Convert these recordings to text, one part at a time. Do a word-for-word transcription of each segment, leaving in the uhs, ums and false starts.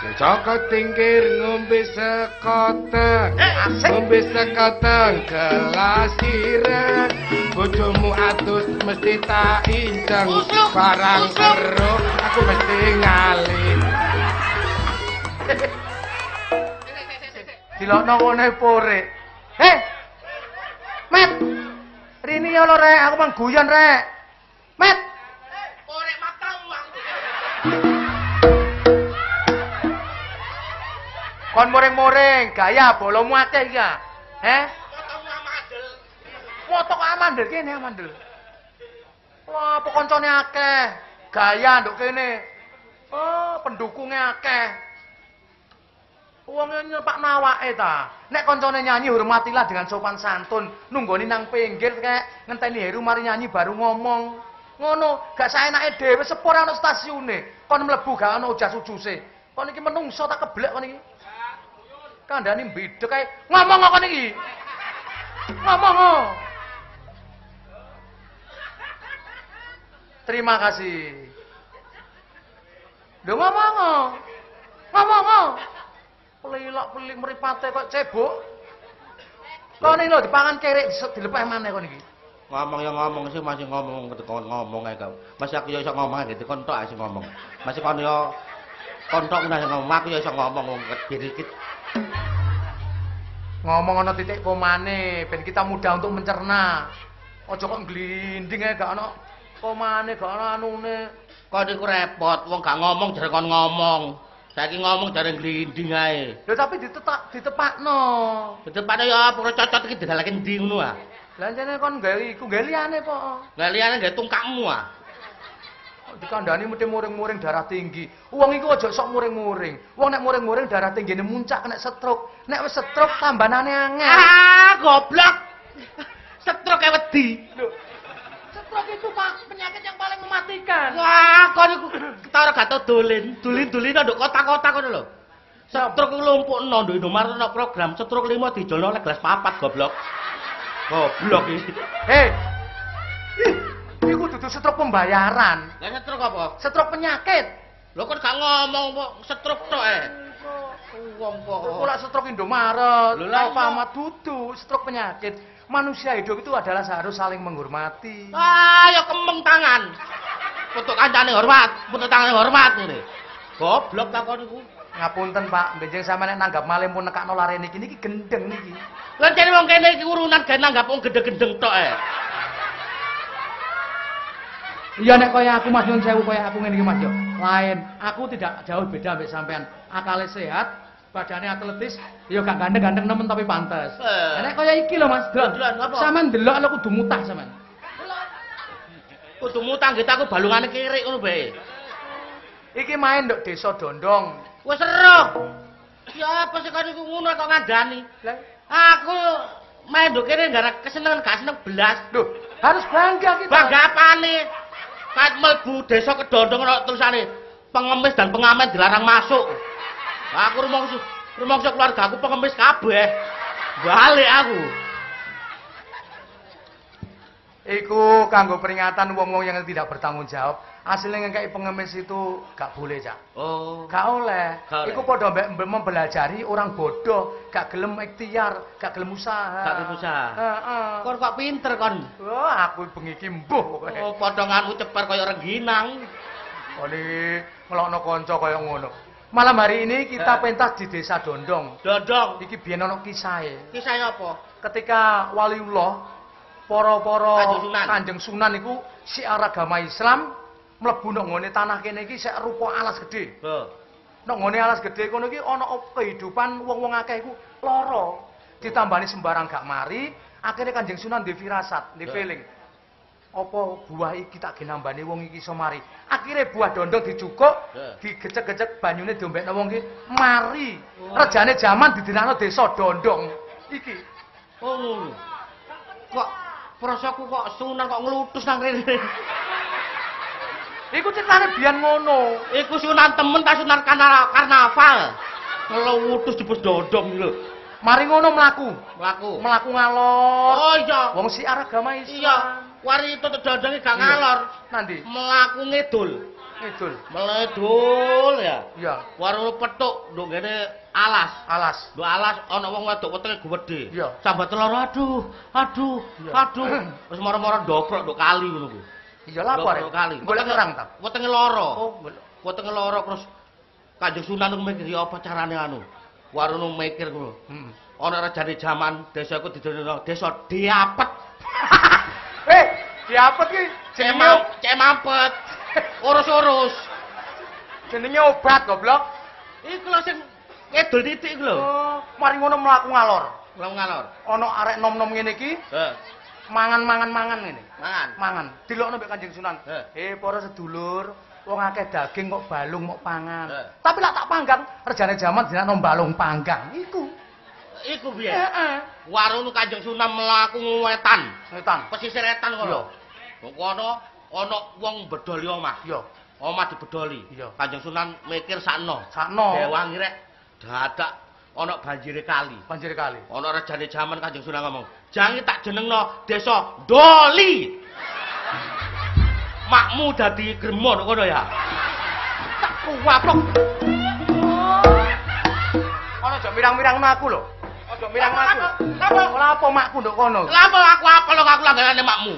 Joko tingkir ngombe sekoteng, ngombe sekoteng gelas sirah. Bojomu atus mesti tak inceng, barang keruk aku mesti ngalih. Dilokno ngene pore. Heh. Met. Rini yo lho rek, aku mang guyon rek. Met. Pore matamu aku. Kon muring-muring, gaya bolomu akeh iki ya. Heh? Fotomu amandel. Foto kok amandel kene amandel. Wah, apa koncone akeh. Gaya nduk kene. Oh, pendukungnya akeh. Wong nyepak nawake ta. Nek koncone nyanyi hormatilah dengan sopan santun. Nunggoni nang pinggir kek ngenteni Heru mari nyanyi baru ngomong. Ngono, gak saenake dhewe sepur ana stasiune. Kon mlebu gak ana ujas-ujuse. Kon iki menungso tak keblek kon iki. Kandhane mbidhek kae ngomong kok kon iki. Ngomong. Terima kasih. Lho ngomong. Ngomong. Pelilak-pelik mripate kok cebok. Kon iki lho dipangan kerek dilepeh maneh kon iki. Ngomong ya ngomong sih masih ngomong ketekon ngomong ae kau. Masih aku ya iso ngomong gitu kon tok sing ngomong. Masih kon yo kontok udah ngomong aku ya iso ngomong wong dikit. Ngomong ana titik komane ben kita mudah untuk mencerna. Aja kok glinding ae gak ana komane, gak ana anune. Kon iku repot wong gak ngomong jare kon ngomong. Saiki ngomong jare glinding ae. Lho tapi ditetak ditepakno. Ditepakno ya apa cocot iki digalake ndi ngono ah. Lah jane kon gawe iku gawe liyane po. Lah liyane gawe tungkakmu ah. Dikandani mesti muring-muring darah tinggi. Wong iku aja sok muring-muring. Wong nek muring-muring darah tinggine muncak kena stroke. Nek wis stroke tambanane angel. Ah, goblok. Stroke e wedi. Lho. Stroke itu Pak penyakit yang paling mematikan. Wah, kon iku ketara gak tau dolin. Dolin-dolin nduk kota-kota ngono lho. Stroke iku lumpukno nduk Indomaret ono program stroke lima dijolno oleh gelas papat goblok. Goblok iki. Hei. Iku dudu stroke pembayaran. Lah stroke apa? Stroke penyakit. Lho kok gak ngomong kok stroke tok e. Wong kok. Ora stroke Indomaret. Lho lah Alfamart dudu stroke penyakit. Manusia hidup itu adalah harus saling menghormati. Ah, ya kemeng tangan. Untuk kancane hormat, untuk tangane hormat ngene. Goblok takon iku. Ngapunten Pak, benjing sampe nek nanggap malih pun nekakno lare niki niki gendeng niki. Lah jane wong kene iki urunan gawe nanggap wong gendeng-gendeng tok e. Iya nek kaya aku Mas nyun sewu kaya aku ngene iki Mas yo. Lain, aku tidak jauh beda mbek sampean. Akale sehat, badannya atletis, ya gak ganteng-ganteng nemen tapi pantes. Eh. Nek kaya iki lho Mas, delok. Sampean delok lho kudu mutah sampean. Kudu mutang gitu aku balungane kirik ngono bae. Iki main nduk desa Dondong. Wis seru. Ya apa sih kan iku ngono kok ngandani. Lah, Aku main nduk kene gara kesenengan gak seneng belas. lho, harus bangga kita. Bangga apane? Kat mlebu desa Kedondong ana tulisane pengemis dan pengamen dilarang masuk. Aku rumangsa rumangsa keluarga aku pengemis kabeh. Balik aku. Iku kanggo peringatan wong-wong yang tidak bertanggung jawab. Aslinya ngekei pengemis itu gak boleh, Cak. Oh. Gak oleh. Gak oleh. Iku padha mbek mempelajari orang bodoh, gak gelem ikhtiar, gak gelem usaha. Gak gelem usaha. Heeh. Kon kok pinter kon. Wah, aku bengi iki mbuh pokoke. Oh, potonganmu ceper kaya rengginang. Oli ngelokno kanca kaya ngono. Malam hari ini kita Eh. pentas di Desa Dondong. Dondong. Iki biyen ana kisahe. Kisah apa? Ketika waliullah para-para Kanjeng Sunan. Kanjeng Sunan iku syiar agama Islam mlebu nang ngone tanah kene iki sek rupa alas gedhe. Lho. Nang ngone alas gedhe kono iki ana kehidupan wong-wong akeh iku lara. Ditambani sembarang gak mari, akhirnya Kanjeng Sunan ndek firasat, ndek Ya. feeling. Apa buah iki tak genambane wong iki iso mari. Akhire buah dondong dicukuk, Ya. digecek-gecek banyune diombekno wong iki mari. Wah. Rejane jaman didinakno desa Dondong. Iki. Oh ngono. Kok prasaku kok Sunan kok nglutus nang rene. Iku ceritane biyen ngono. Iku Sunan temen ta Sunan karna karnaval. Ngelutus di Dondong lho. Mari ngono mlaku. Mlaku. Mlaku ngalor. Oh iya. Wong siar agama Islam. Iya. Wari itu Dondonge gak Iya. ngalor. Nanti. Mlaku ngidul. Ngidul. Meledul ya. Iya. Warung petuk nduk ngene alas. Alas. Nduk alas ana wong wedok wetenge gedhe. Iya. Sambat telur aduh, aduh, Iya. aduh. Wis moro-moro ndoprok nduk kali ngono kuwi. Iya lapor. Ndok kali. Golek kerang ta? Wetenge lara. Oh, golek. Wetenge lara terus Kanjeng Sunan mikir ya apa carane anu. Warung mikir ngono. Heeh. Ana rajane jaman desa iku didono desa diapet. Eh, diapet ki Cek jenenge mam- cek mampet. Urus-urus. jenenge obat goblok. Iku lho sing ngedul titik iku lho. Oh, mari ngono mlaku ngalor. Ulang ngalor. Ana arek nom-nom ngene iki, Heeh. mangan-mangan-mangan ngene. Mangan. Mangan. Dilokno mbek Kanjeng Sunan. Eh. Eh, para sedulur, wong akeh daging kok balung kok pangan. Eh. Tapi lak tak panggang, regane jaman dinakno balung panggang. Iku. Iku piye? Heeh. Warung Kanjeng Sunan mlaku wetan. Setan. Pesisir wetan Iya. kono. Kono ana wong bedoli omah. Iya. Omah dibedoli. Iya. Kanjeng Sunan mikir sakno. Sakno. Dewangi rek dadak ana banjire kali. Banjir kali. Ana rejane jaman Kanjeng Sunan ngomong, "Jangi tak jenengno Desa Doli." Makmu dadi gremon kono ya. Tak kuwaplok. Ana aja mirang-mirangno aku lho. Aja mirangno aku. lho. Napa? Ora apa makku nduk kono. Lha apa aku apel kok aku langganane makmu?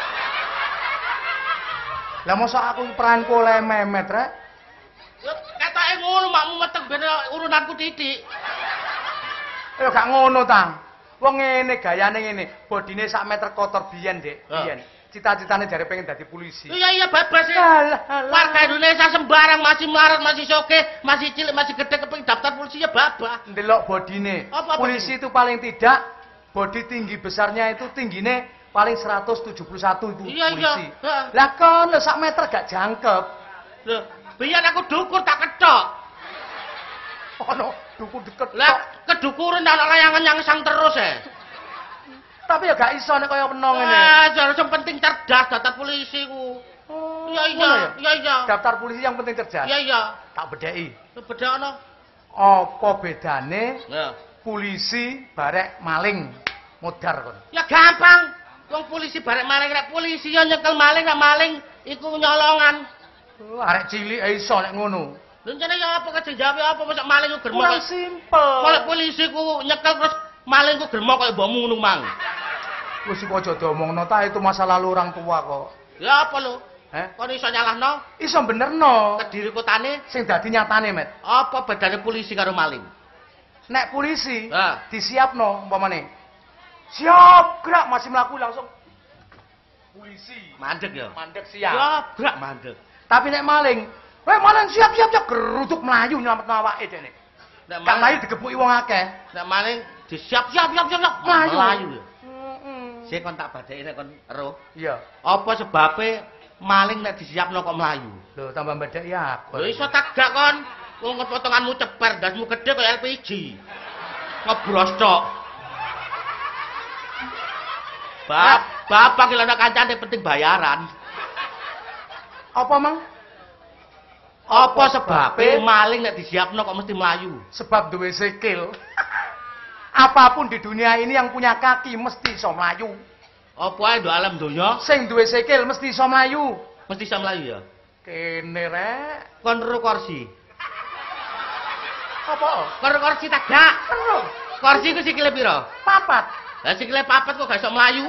Lah mosok aku peranku oleh memet rek. Ya ketoke ngono makmu meteng ben urunanku titik. Ya gak ngono ta. Wong ngene gayane ngene, bodine sak meter kotor biyen, Dik. Ah. Biyen. Cita-citane jare pengen dadi polisi. Iya iya bebas ya. Alah, alah. Warga Indonesia sembarang masih melarat, masih sogeh, masih cilik, masih gede kepengin daftar polisi ya babah. Ndelok bodine. Apa Polisi itu paling tidak bodi tinggi besarnya itu tinggine paling seratus tujuh puluh satu itu Iya, iya. polisi. Heeh. Lah kon lho sak meter gak jangkep. Loh, biyen aku dukur tak ketok. Ono duku deket. Lah kedukuran ana layangan yang sang terus eh. Tapi ya gak iso nek kaya penong ngene. Ah, jar sing penting cerdas daftar polisi ku. Oh, Iya iya, ngono ya? iya iya. Daftar polisi yang penting cerdas. Iya iya. Tak bedheki. Beda ana. Apa bedane Ya. polisi barek maling modar kon? Ya gampang. Wong polisi barek maling rek polisi ya nyekel maling nek maling iku nyolongan. Oh, arek cilik ae iso nek ngono. Lha jane ya apa kejeng jawab apa mosok maling ku germo Kurang kok. simpel. Kalau polisi ku nyekel terus maling ku germo kaya mbokmu ngono mang. Wis iku aja diomongno ta itu masa lalu orang tua kok. Ya apa lho? Heh? Kon iso nyalahno Iso benerno. Kediri kotane Sing dadi nyatane, Met. apa bedane polisi karo maling? Nek polisi Ah. disiapno umpamane. Siap, gerak masih mlaku langsung polisi. Mandek ya. Mandek siap. Ya, grak mandek. Tapi nek maling, "Weh, maling siap siap siap geruduk melayu nyelametno awake dene." Nek Kang maling, mlayu digepuki wong akeh. nek maling disiap siap siap siap siap Melayu. Melayu ya. Heeh. Sik kon tak badheki nek kon ero. Iya. Apa sebabe maling nek disiapno kok melayu? Lho tambah bedhek ya aku. Lho iso tak gak kon. Wong potonganmu ceper, dasmu gede kaya L P G. Ngebros tok. Bap, bapak ki ana kancane penting bayaran. Apa, Mang? Apa sebabe maling nek disiapno kok mesti melayu? Sebab duwe sikil. Apapun di dunia ini yang punya kaki mesti iso mlayu. Apa ae nduk alam donya Sing duwe sikil mesti iso mlayu. mesti iso melayu ya. Kene rek. Kon ro kursi. Apa? Kon ro kursi tak gak? Ero. Kursi ku sikile pira? Papat. Lah sikile papat kok gak iso melayu.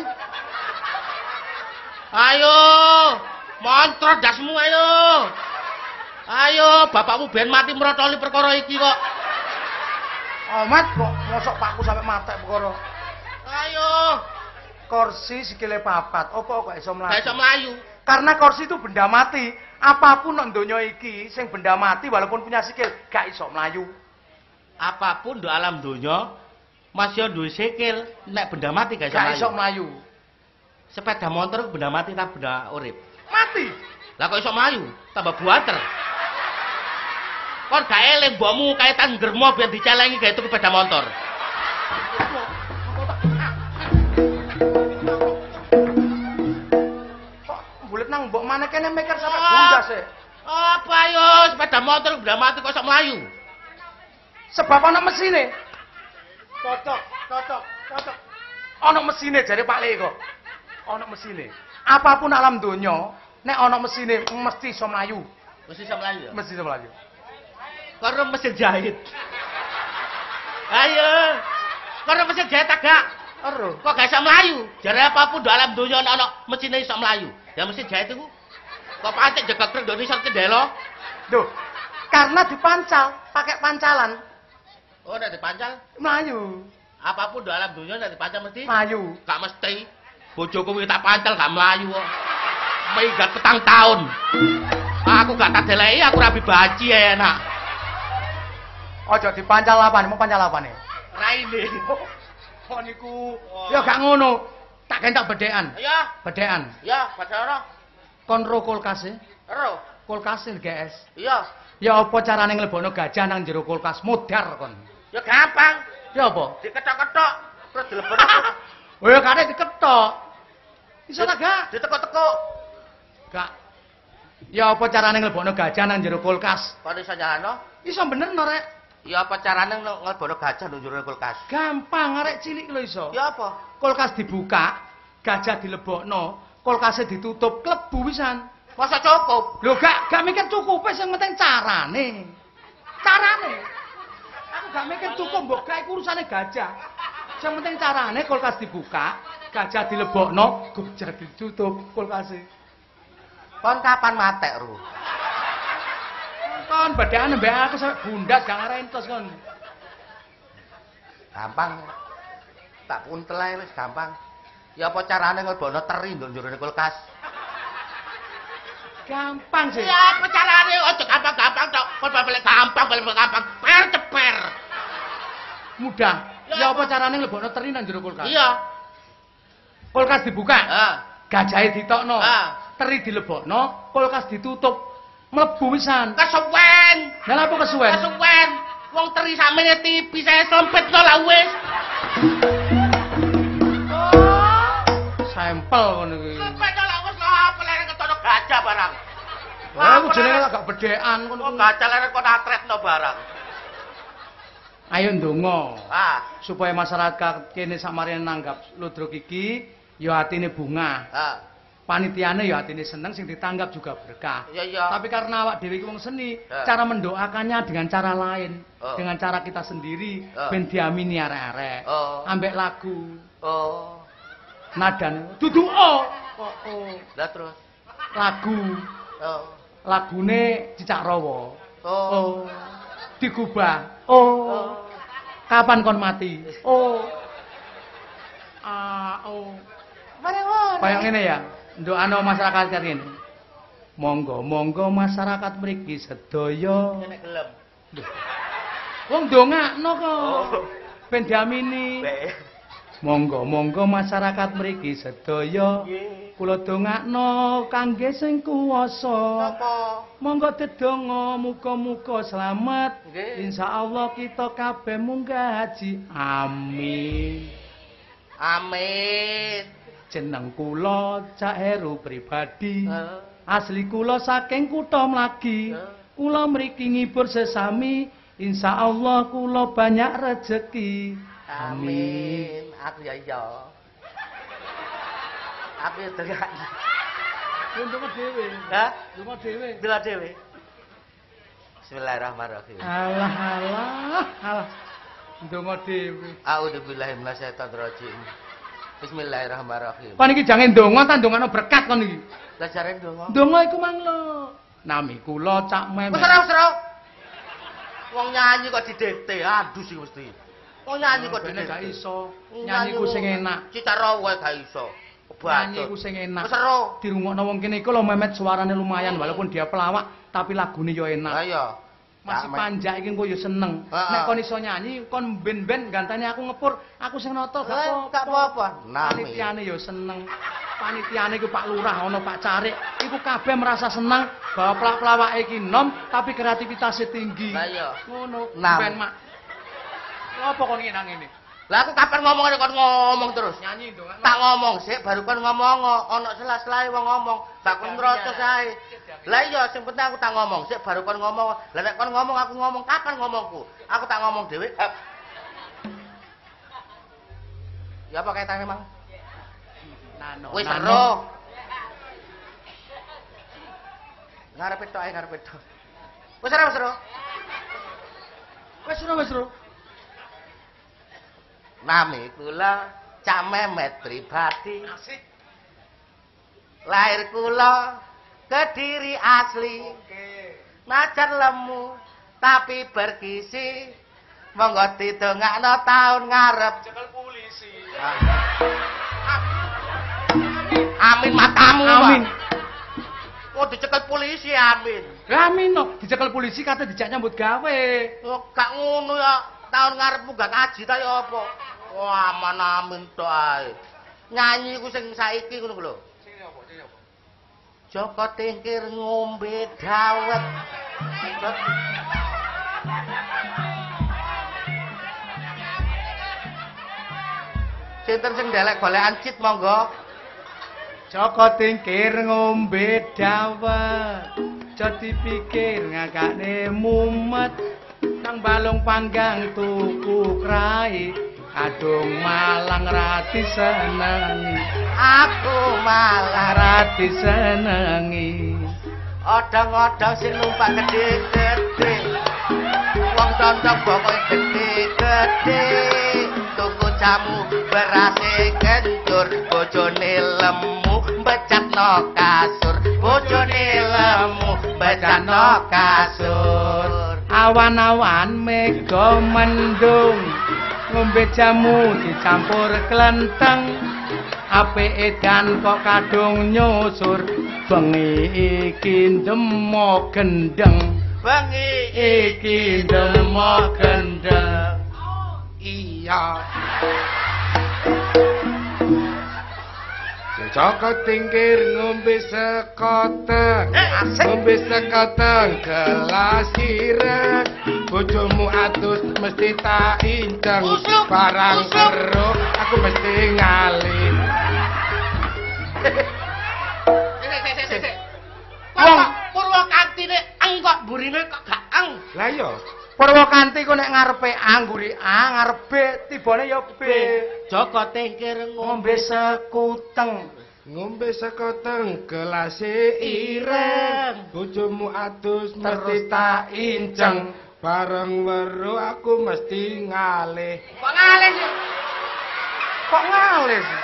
Ayo, montrot dasmu ayo. Ayo, bapakmu ben mati merotoli perkara iki kok. Amat kok mosok pakku sampe mate perkara. Ayo, Kursi sikile papat. Apa kok iso mlayu? gak iso melayu. Karena kursi itu benda mati. Apapun nang donya iki sing benda mati walaupun punya sikil gak iso mlayu. Apapun di alam donya masih duwe sikil, nek benda mati gak iso Gak iso melayu. mlayu. Sepeda motor benda mati ta benda urip? Mati. Lah kok iso melayu? Tambah buater. Kon gak eling mbokmu kaitan germo biar dicelengi gawe tuku sepeda motor. Kok bulet nang mbok maneh kene mikir sampe Ah. bundas e. Apa yo sepeda motor benda mati kok iso melayu? Sebab ana mesine. Cocok, cocok, cocok. Ana mesine jare Pak Le kok. Ana mesine. Apapun alam donya, nek ana mesine mesti iso mlayu. Mesti iso mlayu ya. Mesti iso mlayu. Karo mesin jahit. Ayo. Karo mesin jahit agak. Ero. Kok gak iso mlayu? Jare apapun do alam donya ana mesine iso mlayu. Ya mesin jahit iku. Kok pancet jegat truk do iso kendelo. Duh. Karena dipancal, pakai pancalan. Oh, nek dipancal Mlayu. apapun do alam donya nek dipancal mesti. Mlayu. Gak mesti. Bojoku kuwi tak pancal gak mlayu kok. Minggat petang tahun. Aku gak tak deleki, aku rabi baci enak. Ojo dipancal apane, mau pancal apane? Raine. Oh niku. Ya gak ngono. Tak kentak bedekan. Ya, Bedekan. ya, pacara. Kon ro kulkas e. Ero. Kulkas G S. Iya. Ya apa carane nglebokno gajah nang jero kulkas? Modar kon. Ya gampang. Ya apa? Diketok-ketok terus dilebokno. Oh ya kare diketok. Iso ta gak? Ditekuk-tekuk. Gak. Ya apa carane nglebokno gajah nang jero kulkas? Kok iso nyalano? Iso bener no rek. Ya apa carane nglebono gajah nang jero kulkas? Gampang arek cilik lho iso. Ya apa? Kulkas dibuka, gajah dilebokno, kulkasnya ditutup, klebu pisan. Masa cukup? Lho gak gak mikir cukup, sing penting carane. Carane. Aku gak mikir cukup, mbok gak iku urusane gajah. Sing penting carane kulkas dibuka, gajah dilebokno, gajah ditutup kulkasnya. Kon kapan matek, Ru? Kon badekan mbek aku sampe bundas gak ngarentos kon. Gampang. Tak puntel ae wis gampang. Ya apa carane nglebono teri nduk njero kulkas? Gampang sih. Ya apa carane? Ojo gampang-gampang tok. Kon balik gampang, balik gampang. Per ceper. Mudah. Ya apa carane nglebokno teri nang jero kulkas? Iya. Kulkas dibuka. Heeh. Gajahe ditokno. Ah. Teri dilebokno, kulkas ditutup. Mlebu pisan. Kesuwen. Lah lha apa kesuwen? Kesuwen. Wong teri samene tipis ae sempit kok lah wis. Sampel ngono kuwi. Sempit kok lah wis lho apa lere ketono gajah barang. Wah, aku jenenge agak bedekan ngono Kok kuwi. gajah lere kok natretno barang. Ayo ndonga. Ah, Supaya masyarakat kene samarene nanggap ludruk iki ya atine bunga. ah. Panitiane ya atine seneng, sing ditanggap juga berkah. Iya iya. Tapi karena awak dhewe iki wong seni, Ya. cara mendoakannya dengan cara lain, Oh. dengan cara kita sendiri, Oh. ben diamini arek-arek. Oh. Ambek lagu, Oh. nadane dudu oh. Oh, oh. Lah terus. Lagu, Oh. lagune Cicak Rawa. Oh. Oh. Digubah. Oh. Kapan kon mati? Oh. Ah, oh. Kayak ngene ya. Ndokano masyarakat kaya ngene. Monggo, monggo masyarakat mriki sedaya. Nek gelem. Wong ndongakno kok. Oh. Ben diamini. Baik. Monggo, monggo masyarakat mriki sedaya. Nggih. Kula dongakno kangge sing kuwasa. Apa? Monggo dedonga muga-muga slamet. Nggih. Insyaallah kita kabeh munggah haji. Amin. Amin. Jeneng kula Cak Heru pribadi. Heeh. Asli kula saking kutha Mlagi. Heeh. Kula mriki ngibur sesami. Insyaallah kula banyak rejeki. Amin. Aku ya iya. Aku ya delok. Ndonga dhewe. Hah? Ndonga dhewe. Delok dhewe. Bismillahirrahmanirrahim. Alah alah alah. Ndonga dhewe. A'udzubillahi minasyaitonir rajim. Bismillahirrahmanirrahim. Kon iki jange ndonga ta ndongano berkat kon iki. Lah jare ndonga. Ndonga iku mang lho. Nami kula Cak Memet. Wis ora, wis ora. Wong nyanyi kok didikte, aduh sih mesti. Wong nyanyi kok Dene didikte. gak iso. Nyanyi ku sing enak. Cicak Rawa gak iso. Nyanyi ku sing enak. Wis ora. Dirungokno wong kene iku lho Memet suarane lumayan walaupun dia pelawak tapi lagune yo enak. Lah iya. Masih panjak iki engko yo seneng. Heeh. Nek kon iso nyanyi, kon ben-ben gantane aku ngepur, aku sing nata gak Eh, apa-apa. gak apa-apa. Nami. Panitiane yo seneng. Panitiane iku Pak Lurah ana Pak Carik, iku kabeh merasa senang bahwa pelak-pelawake iki nom tapi kreativitasnya tinggi. Lah iya. Ngono. Nam. Ben mak. Apa kon nang ngene? Lah aku kapan ngomong kon ngomong terus. Nyanyi dong. Tak ngomong sik baru kon ngomong ana sela-selae wong ngomong. Tak kon nrocos ae. Lah iya sing penting aku tak ngomong sik baru kon ngomong. Lah nek kon ngomong aku ngomong kapan ngomongku? Aku tak ngomong dhewe. Eh. Ya apa kaitane Mang? Nano. Wis Nano. ero. Ngarepe tok ae ngarepe tok. Wis ora, wis ora. Wis ora, wis ora. Nami kula Cak Memet pribadi. Asik. Lahir kula Kediri asli. Oke. Najan lemu tapi bergizi. Monggo didongakno taun ngarep. Cekel polisi. Amin matamu. Amin. Oh dicekel polisi amin. Amin no, dicekel polisi kate dijak nyambut gawe. Oh gak ngono ya. Taun ngarepmu gak kaji ta ya apa? Wah, aman amin tok ae. Nyanyi ku sing saiki ngono lho. Sing apa? Sing apa? Joko Tingkir ngombe dawet. Sinten sing ndelek golekan cit monggo. Joko Tingkir ngombe dawet. Aja dipikir ngagakne mumet. Nang balung panggang tuku krai. Adung malang rati senengi. Aku malah Rati senengi. odong-odong sing numpak gede-gede. Wong condong bokoke gede-gede. Tuku jamu berase kendur. Bojone lemu becatno kasur. Bojone lemu becatno kasur. Awan-awan mega mendung. Ngombe jamu dicampur klenteng. Apike edan kok kadung nyusur. Bengi iki ndemo gendeng. Bengi Iki ndemo gendeng. iya. Joko Tingkir ngombe sekoteng, ngombe sekoteng gelas ireng. Bojomu atus mesti tak inceng, barang ero aku mesti ngalih. Wong Purwakanti nek eng kok burine kok gak eng. Lah iya, Purwakanti ku nek ngarepe angguri A, ngarepe tibane ya B. Joko Tingkir Ngombe sekuteng. ngombe sekoteng gelas ireng. Bojomu atus mesti tak inceng, bareng weruh aku mesti ngalih. kok ngalih sih? Kok ngalih sih?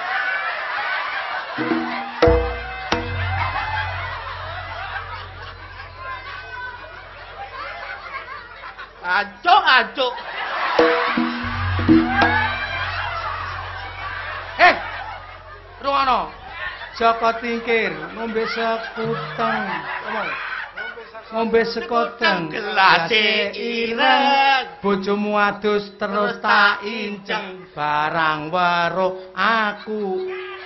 Acuk acuk. Eh, rungono. Joko Tingkir ngombe sekuteng. Ngomong. Ngombe sekoteng Gelase ireng. Bojomu adus terus tak inceng, barang weruh aku.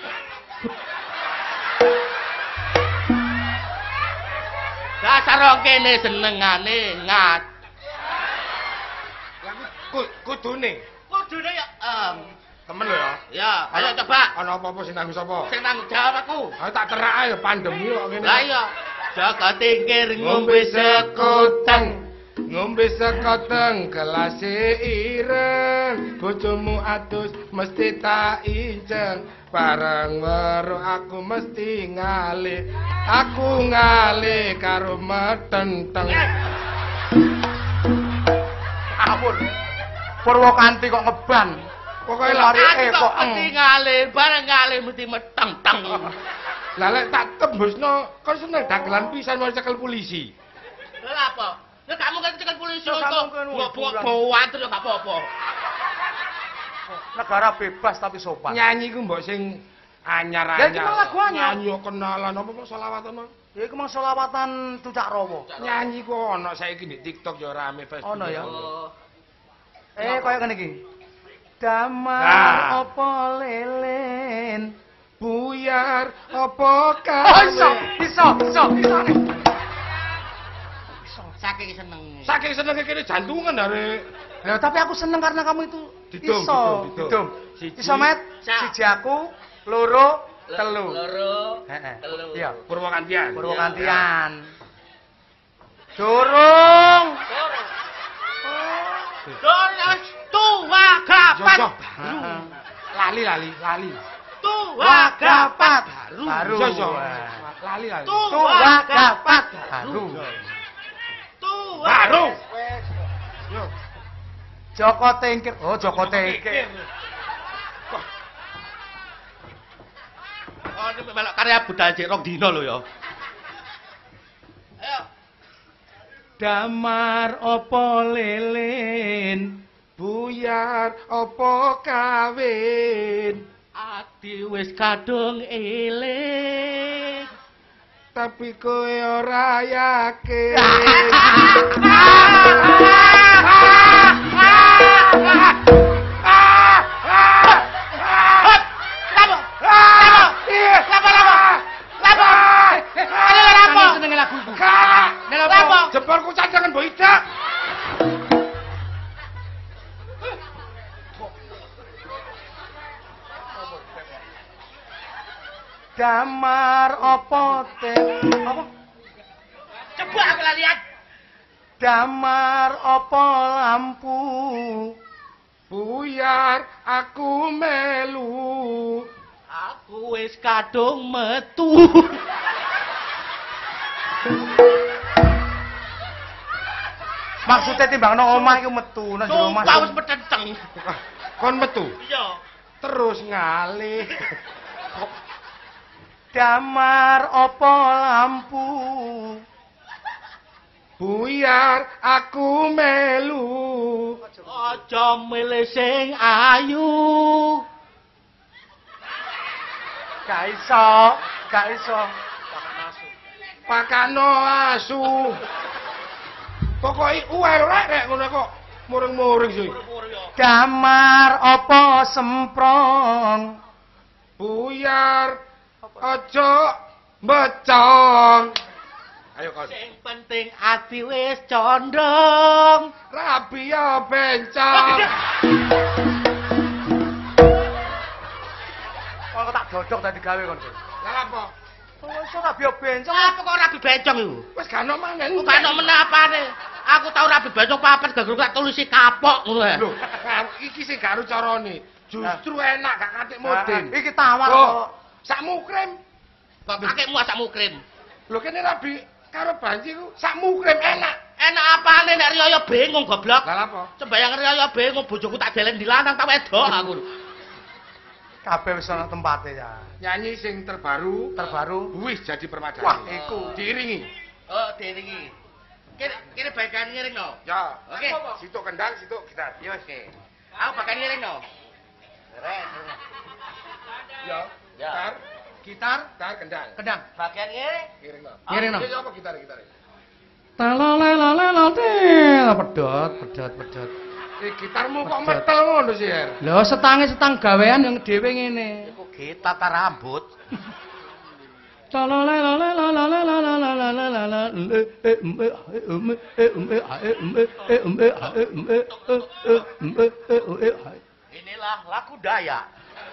Dasar wong kene senengane ngat. Kudune Kudune ya em. temen lho ya. Ya, ayo coba. Ana apa-apa sing nanggung sapa? Sing tanggung jawab aku. Ayo tak terak ae pandemi kok ngene. Lah iya. Joko Tingkir Ngombe sekoteng, ngombe sekoteng gelas ireng. Bojomu atus mesti tak inceng, bareng weruh aku mesti ngalih. Aku ngalih karo metenteng. Ampun. Purwakanti kok ngeban. Pokoke Lari Aku eh kok kok mesti eng. ngalih, bareng ngalih mesti meteng-teng. Lah lek tak tembusno, kon seneng dagelan pisan mau cekel polisi. Lah apa? Nek kamu kan cekel polisi Lah, kok kamu kan wong bok-bokan terus gak apa-apa. Negara bebas tapi sopan. Nyanyi ku mbok sing anyar-anyar. Ya, iki mah lagu anyar. Nyanyi kok kenalan apa kok selawatan. Ya iku mang selawatan Tucak Rawa. Nyanyi ku ana saiki di TikTok ya rame Facebook. Ono ya. Oh. Eh kaya ngene iki. Damar Nah. apa lelen. Buyar apa Oh kawe? iso, iso, iso, iso. Saking seneng. Saking senenge kene jantungan are. Ya, tapi aku seneng karena kamu itu Didum, iso. didum, didum. Didum. Siji. Iso met, Sa. siji aku, loro, telu. Loro. Heeh. Telu. Iya, Purwakantian. Purwakantian. Durung. Dolos tua kapan? Yo, yo. Heeh. Lali lali lali. Tua kapan? Baru. Yo, yo. Wah. Lali lali. Tua dapat baru. Tua. Baru. Wes. Yo. Joko Tingkir. Oh, Joko Tingkir. Oh, ini melok karya budaya cek rong dino lho ya. Ayo. Damar opo lilin, Buyar apa kawin? Ati wis kadung eling. Tapi kowe ora yakin. Jempolku cadangan mbok Ida. damar opo te apa? Coba aku lah lihat. Damar opo lampu? Buyar aku melu. Aku wis kadung metu. Maksudnya timbang nang omah iku metu nang jero omah. Sumpah wis metenceng. Kon metu. Iya. Terus ngalih. Damar opo lampu? Buyar aku melu. Aja milih sing ayu. Gak iso, gak iso. Pakano asu. Pokoke uwer rek rek ngono kok. Mureng-mureng sih. Damar opo semprong? Buyar aja becong. Ayo kon. Sing penting ati wis condong. Rabi ya bencong. Kok tak dodok tadi gawe kon. Lah apa? Oh, iso rabi bencong. Apa kok rabi bencong iku? Wis gak ono mangan. Kok ana menapane? Aku tau rabi bencong papat gak tak tulisi kapok ngono lho. Lho, iki sing gak carane. Justru enak gak katik moden. Iki tawar Oh, kok. sakmu krim. Kok pakekmu asakmu krim. Lho kene rabi karo banci ku sakmu krim enak. Enak apane nek riyo bingung goblok. Lah apa? Sembayang riyo bingung bojoku tak delen di lanang tak wedok aku. Kabeh wis ana tempate ya. Nyanyi sing terbaru Terbaru. wis jadi permadani. Wah, iku. diiringi. Oh, diringi. Kene kene bagian ngiring no. Ya. Oke. Situ kendang, situ gitar. Yo oke. Aku bagian ngiring no. Keren. Ya. Ya. Gitar, Gitar, gitar kendang. kendang. Bagian ngiring. Ngiring no. Ngiring no. Ya apa gitar gitar. Talalalalalalatil pedot, pedot, pedot. Eh gitarmu kok Pedot. metel ngono sih, Er? Lho setange setang gawean yang dhewe ngene. Iku gitar ta rambut. Inilah lagu Dayak.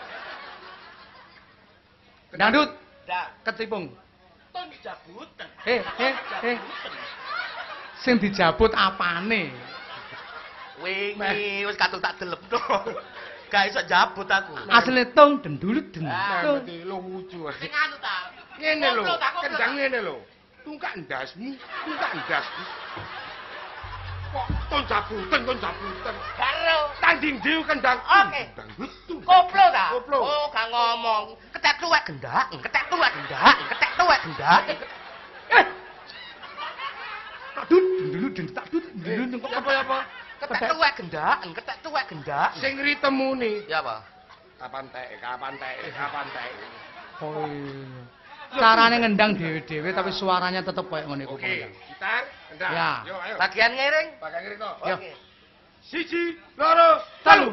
Dangdut, Dan ketipung. ton jabutan. Eh, eh, eh. Sing dijabut apane? Wingi wis katung tak delepno. Gak iso jabut aku. Asline tong dendulut den. Ah, Nah, berarti lo lucu. Sing anu ta. Ngene lho, Koplo tak, koplo kendang tak. ngene lho. Tungkak ndasmu, tungkak ndasmu. Kok ton jabutan, ton jabutan. Karo Tanding dhewe kendang. Oke. Kendang. koplo ta? Koplo. Oh, gak ngomong. Ketek tuwek gendak, ketek tuwek gendak, ketek tuwek gendak. Eh. Takdut dendulut den takdut dendulut kok Apa ya apa? Ketek tuwek gendak, ketek tuwek gendak. Sing ritemu nih. Ya apa? Kapan teh, kapan teh, kapan teh. Oh iya. Carane ngendang dhewe-dhewe tapi suaranya tetep koyo ngene iku. Oke, gitar, kendang. Ya. Yo ayo. Bagian ngiring. Pakai ngiring no. Ya. Oke. Siji, loro, telu.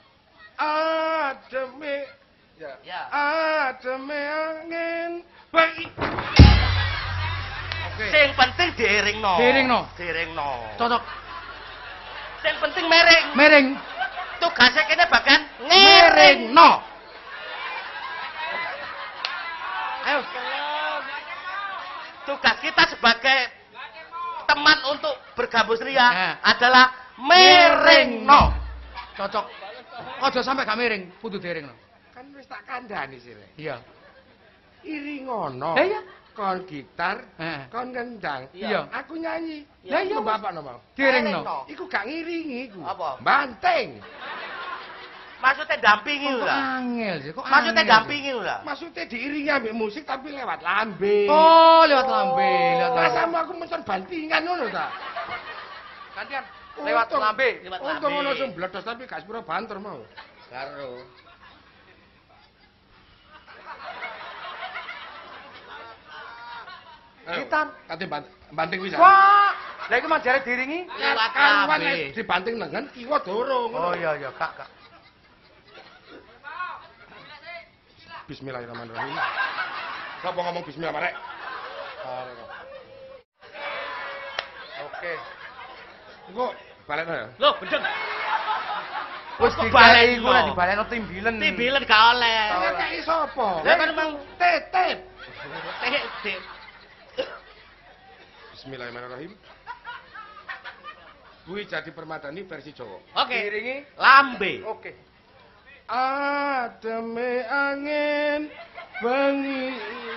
Ademe ya. Ya. Ademe angin bagi. Oke. Sing penting diiringno. Diiringno. Diiringno. Cocok. Sing penting miring. Miring. Tugasnya kene bagian Miring ngiringno. no. Ayo. Tugas kita sebagai teman untuk bergabung ria Eh. adalah miringno. Cocok. Aja sampe gak miring, kudu diringno. Kan wis tak kandhani sih. Rek. Iya. Iri ngono. Lah iya. Kon gitar, Heeh. kon kendang. Iya. Aku nyanyi. Lah iya, Iku Mas. bapak no mau. Diringno. Iku gak ngiringi iku. Apa? Banting. Maksudnya dampingi Kok lah. angel sih, kok Maksudnya angel dampingi lah. Maksudnya diiringi ambek musik tapi lewat lambe. sih? Oh, lewat lambe, lewat Masa lambe. mau aku mesen bantingan ngono ta? Gantian lewat Untung- lambe. Lewat Untung lambe. ono sing bledos tapi gak sepuro banter mau. Karo. Ayo, Gitar. Kate bant- banting bisa. Wah, lah iku manjare diringi. Lewat Kan kan lambe. dibanting lengan kiwa dorong. Oh iya iya, Kak, Kak. Bismillahirrahmanirrahim. Sapa ngomong bismillah marek? Oke. Engko balekno ya. Loh, bedeng. Wis Kok dibaleni balekno? iku nek dibaleno timbilen. Timbilen gak oleh. Lah kaki sapa? Lah kan emang tetet. teh teh. Bismillahirrahmanirrahim. Bui Jadi Permadani versi Jawa. Oke. Diringi. Lambe. Oke. Ademe angin bengi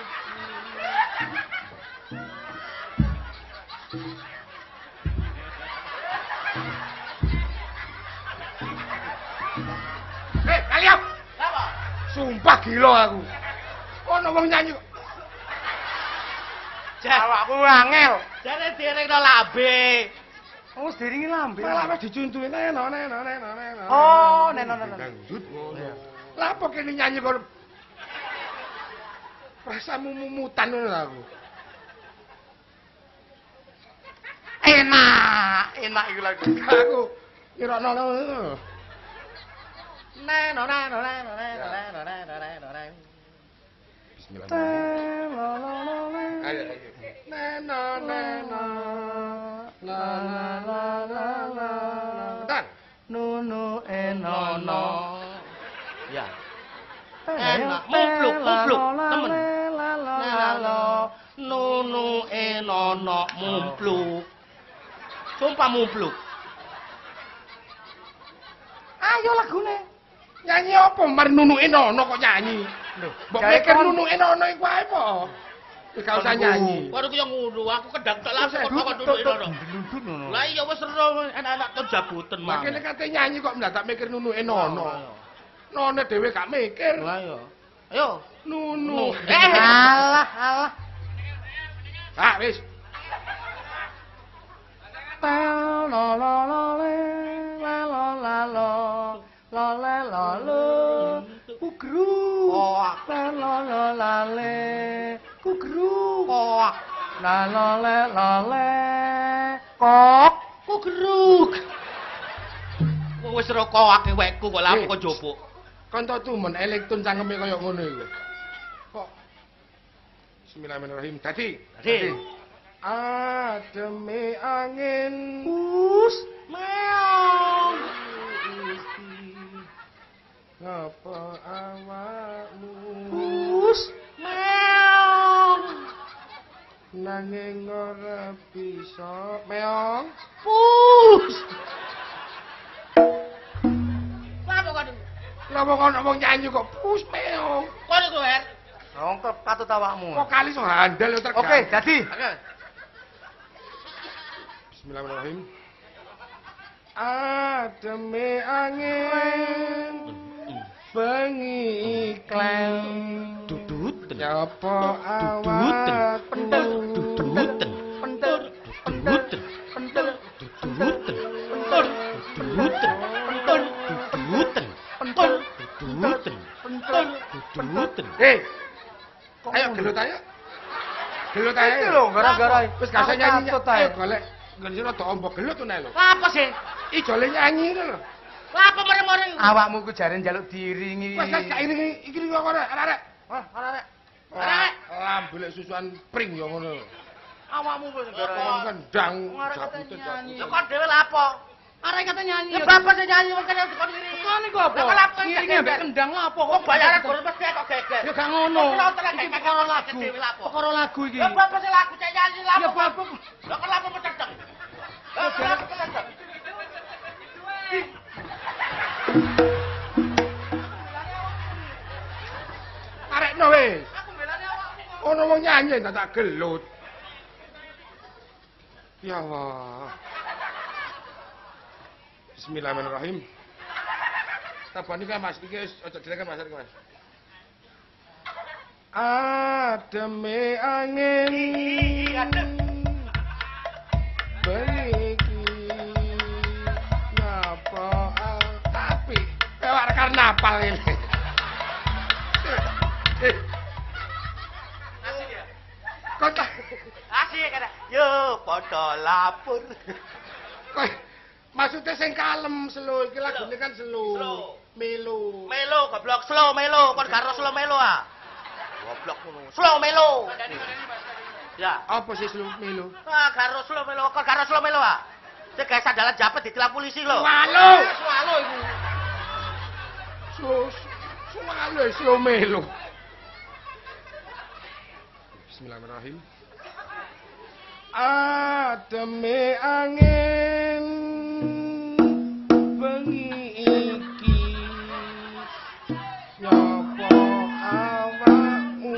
Eh, kalian! Apa? Sumpah gila aku. Ono wong nyanyi kok. Awakku angel. Jare diringno lambe. Oh, wis diringi lambe. Malah wis dicuntuhi neno neno neno neno. Oh, neno, neno. Dangdut ngono. Iya. Lah apa kene nyanyi kok rasamu mumutan ngono lho aku. Enak, enak iku lagu. Aku ngirono ngono. Neno neno neno neno neno neno neno neno. Bismillahirrahmanirrahim. Ayo ayo. Neno neno. La la la la la. Dan Nunu enono. Ya. Enak, mupluk, mupluk, temen. Lalo. Nunu enono mumpluk. Sumpah mumpluk. Ayo lagune. nyanyi apa mar nunuke nono kok nyanyi. Lho, Mbok jare mikir kon- nunuke nono iku ae apa? Wis gak usah nyanyi. Waduh ku yo ngono, aku kedang tok langsung kok kok Duduk, duduk duduk, ngono. duduk, ngono. Lah iya wis ero anak-anak kon jabuten mah. Makene kate nyanyi kok mendadak mikir nunuke nono. Nono dhewe gak mikir. Lah iya. Ayo. Nunu. Eh, Alah, alah. Ah wis. Lo lo lo le, la lo la lo, lo le lo lo, kugru. Oh. La lo lo la le, kugru. kok La lo le lo le, kok. kugruk. Wis ero kok wekku kok lapo Eh. kok jopuk. Kanca tumen elektron cangkeme kaya ngono iku. Kok Bismillahirrahmanirrahim. Dadi, Dadi. ademe angin Us, Meong. ngapa awakmu us. Meong. nanging ora bisa meong. Pus. Lapo kok Lah wong ana wong nyanyi kok pus meong. kok iku Her? Wong patut awakmu. Vokalis so handal yo tergang. Oke, jadi Oke. Bismillahirrahmanirrahim. Ademe angin bengi iklan Duduten. nyapa Duduten. awakku Duduten. pentel, Duduten. pentel, Duduten. Duduten. pentel, Duduten. pentel, Duduten. pentel. Duduten. Eh, Kok ayo ngono? gelut ayo. Gelut ayo. Iki lho, gara-gara wis gak usah aku nyanyi. takut Ayo ae. golek ngene rada ombo gelut tuh lho. Apa sih? Ijo le nyanyi lho. Apa mereng-mereng? Awakmu ku jare njaluk diringi. Wes gak gak iringi iki lho kok arek. Wah, arek. Arek. Lambele susuan pring yo ngono. Awakmu ku Wong gara-gara. kendang Wong arek kate jabute nyanyi. Ya jabute. kok dhewe lapo? Arek kate nyanyi. Ya bapak sing nyanyi wong kene kon ngiri. Kon iku apa? Lah kok lapo Ngiringi ambek kendang lho apa? Kok bayaran guru mesti kok geger. Ya gak ngono. Kok ora Iki kayak perkara lagu. dhewe lapo? Perkara lagu iki. Ya bapak sing lagu cek nyanyi lapo. Ya bapak. Lah kok lapo pecedek? Lah kok lapo pecedek? Arekno wis. Aku belane awak. mau nyanyi tak tak gelut. Ya Allah. Bismillahirrahmanirrahim. Tabani kan Mas, iki wis aja direkan Mas, Mas. Ademe angin. Beniki. Nyapa tapi lewat karnaval ini. Kota Asik kada. Yo padha lapur. Kowe maksudnya sing kalem slow iki lagune kan slow. Slow. Melo. Melo goblok slow melo kon karo slow melo ah. Goblok ngono. Slow melo. Ya. Apa sih slow melo? Ah karo slow melo kon karo slow melo ah. Sing gawe sandalan japet ditilang polisi lho. Swalo. Swalo iku. Slow. Swalo slow melo. Bismillahirrahmanirrahim. Ademe angin bengi iki nyapa awakmu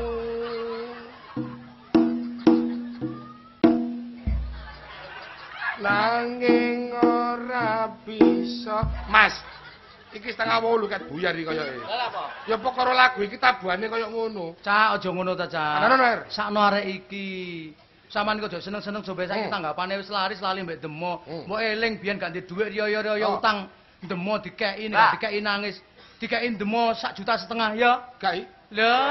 nanging ora bisa. Mas, iki setengah wolu kat buyar iki koyoke. Lha apa? Ya pokok lagu iki tabuhane koyo ngono. Cak aja ngono ta, Cak. Ana Ner. Sakno arek iki. Saman kok aja seneng-seneng coba saiki Hmm. tanggapane wis laris lali mbek demo. Hmm. Mbok eling biyen gak ndek dhuwit riyo-riyo Oh. utang demo dikeki Lah. nek dikeki nangis. Dikeki demo sak juta setengah ya. Gai. Lah,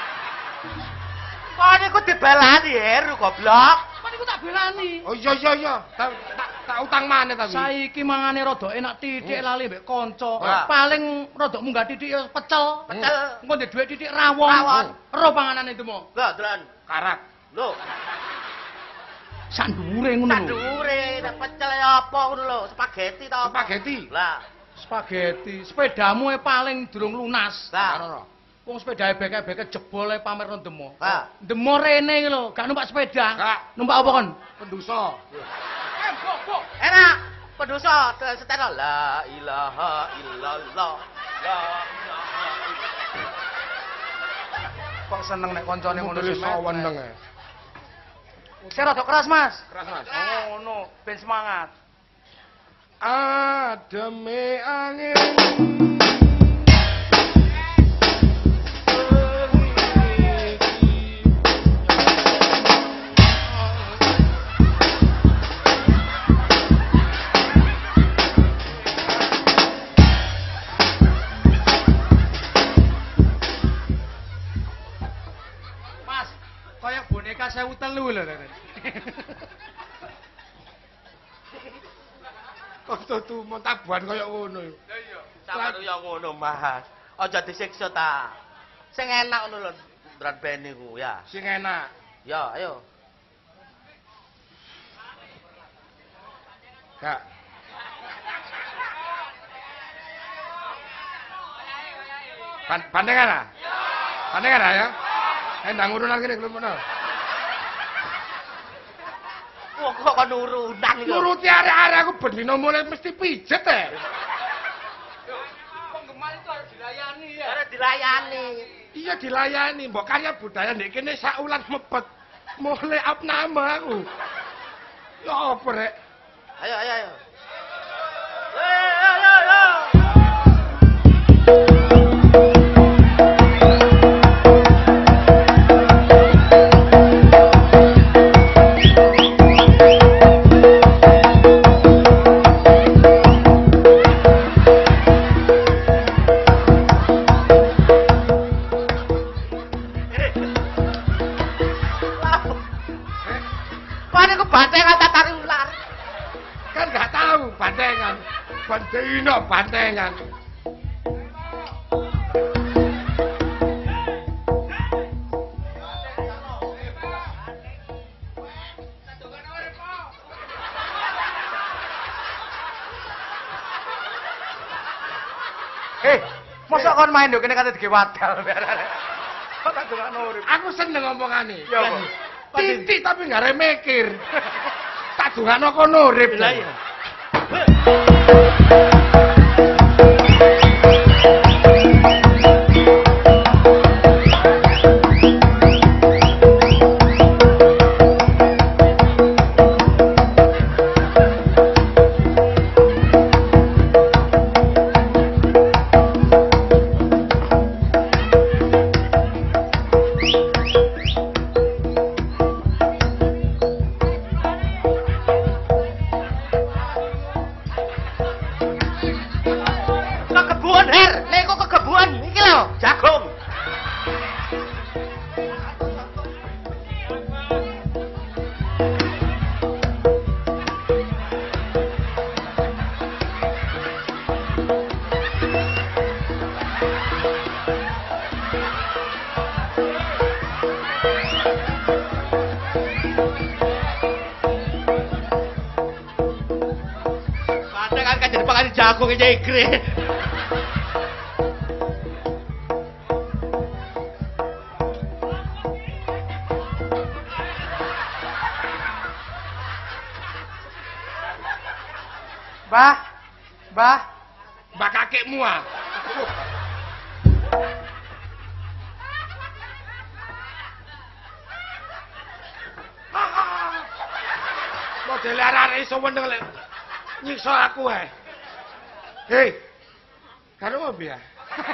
Kok niku dibelani Heru goblok. kok niku tak belani. Oh iya iya iya. Tak tak ta utang maneh ta kuwi. Saiki mangane rada enak titik Hmm. lali mbek kanca. Ah. Paling rada munggah titik ya pecel. Pecel. Engko ndek dhuwit titik rawon. Rawon. Ro panganane demo. Lho, Dran. Karak. Lho, Sak dhuwure ngono. tak lho. dhuwure nek pecel ya apa ngono lho, spaghetti ta apa? Spaghetti. Lah, Spaghetti. Sepedamu e paling durung lunas. lah. Ora. Wong sepedahe beke-beke jebol e pamer nang demo. Ah. Demo rene iki lho, gak numpak sepeda. Gak. Numpak apa kon? Pendosa. Eh, kok kok. Enak. Pendosa setelah la ilaha illallah. La ilaha illallah. Kok seneng nek koncone ngono Modele sih. sawen nang e. Saya rada keras, Mas. Keras Mas. Oh, ngono, ben semangat. Ademe angin. Mas, kaya boneka sewu telu lho. Kok tumo tabuhan kaya ngono. Lah iya. Sampeyan ya ngono, Mas. Aja disiksa ta. Sing enak ngono lho, Dran Ben niku ya. Sing enak. Ya, ayo. Gak. Ban bandengan ah? Bandengan ah ya? Eh ndang urunan kene kelompokno. Wah, kok kon urunan iki. Nuruti arek-arek aku bendino mulai mesti pijet eh. Penggemar itu harus dilayani ya. Ora dilayani. Iya dilayani, mbok karya budaya ndek kene sak ulan mepet. Mulai abnama aku. Ya apa rek? Ayo, ayo, ayo. Eh, ayo, ayo. Pane ku bantengan tak tarik ular. Kan gak tahu bantengan. Bendino bantengan. Eh, mosok kon main yo kene kate dige wadal. Kok tak dongakno urip. Aku seneng ngomongane. Ya apa? Titik tapi gak arep mikir. Tak dongakno kono urip. Lah iya. jagung. Padahal kan jadi pangan jagung aja ikri. Mbah. Mbah. Mbak kakekmu ah. Model arek iso meneng lek nyiksa aku ae. Hei. Karo opo ya?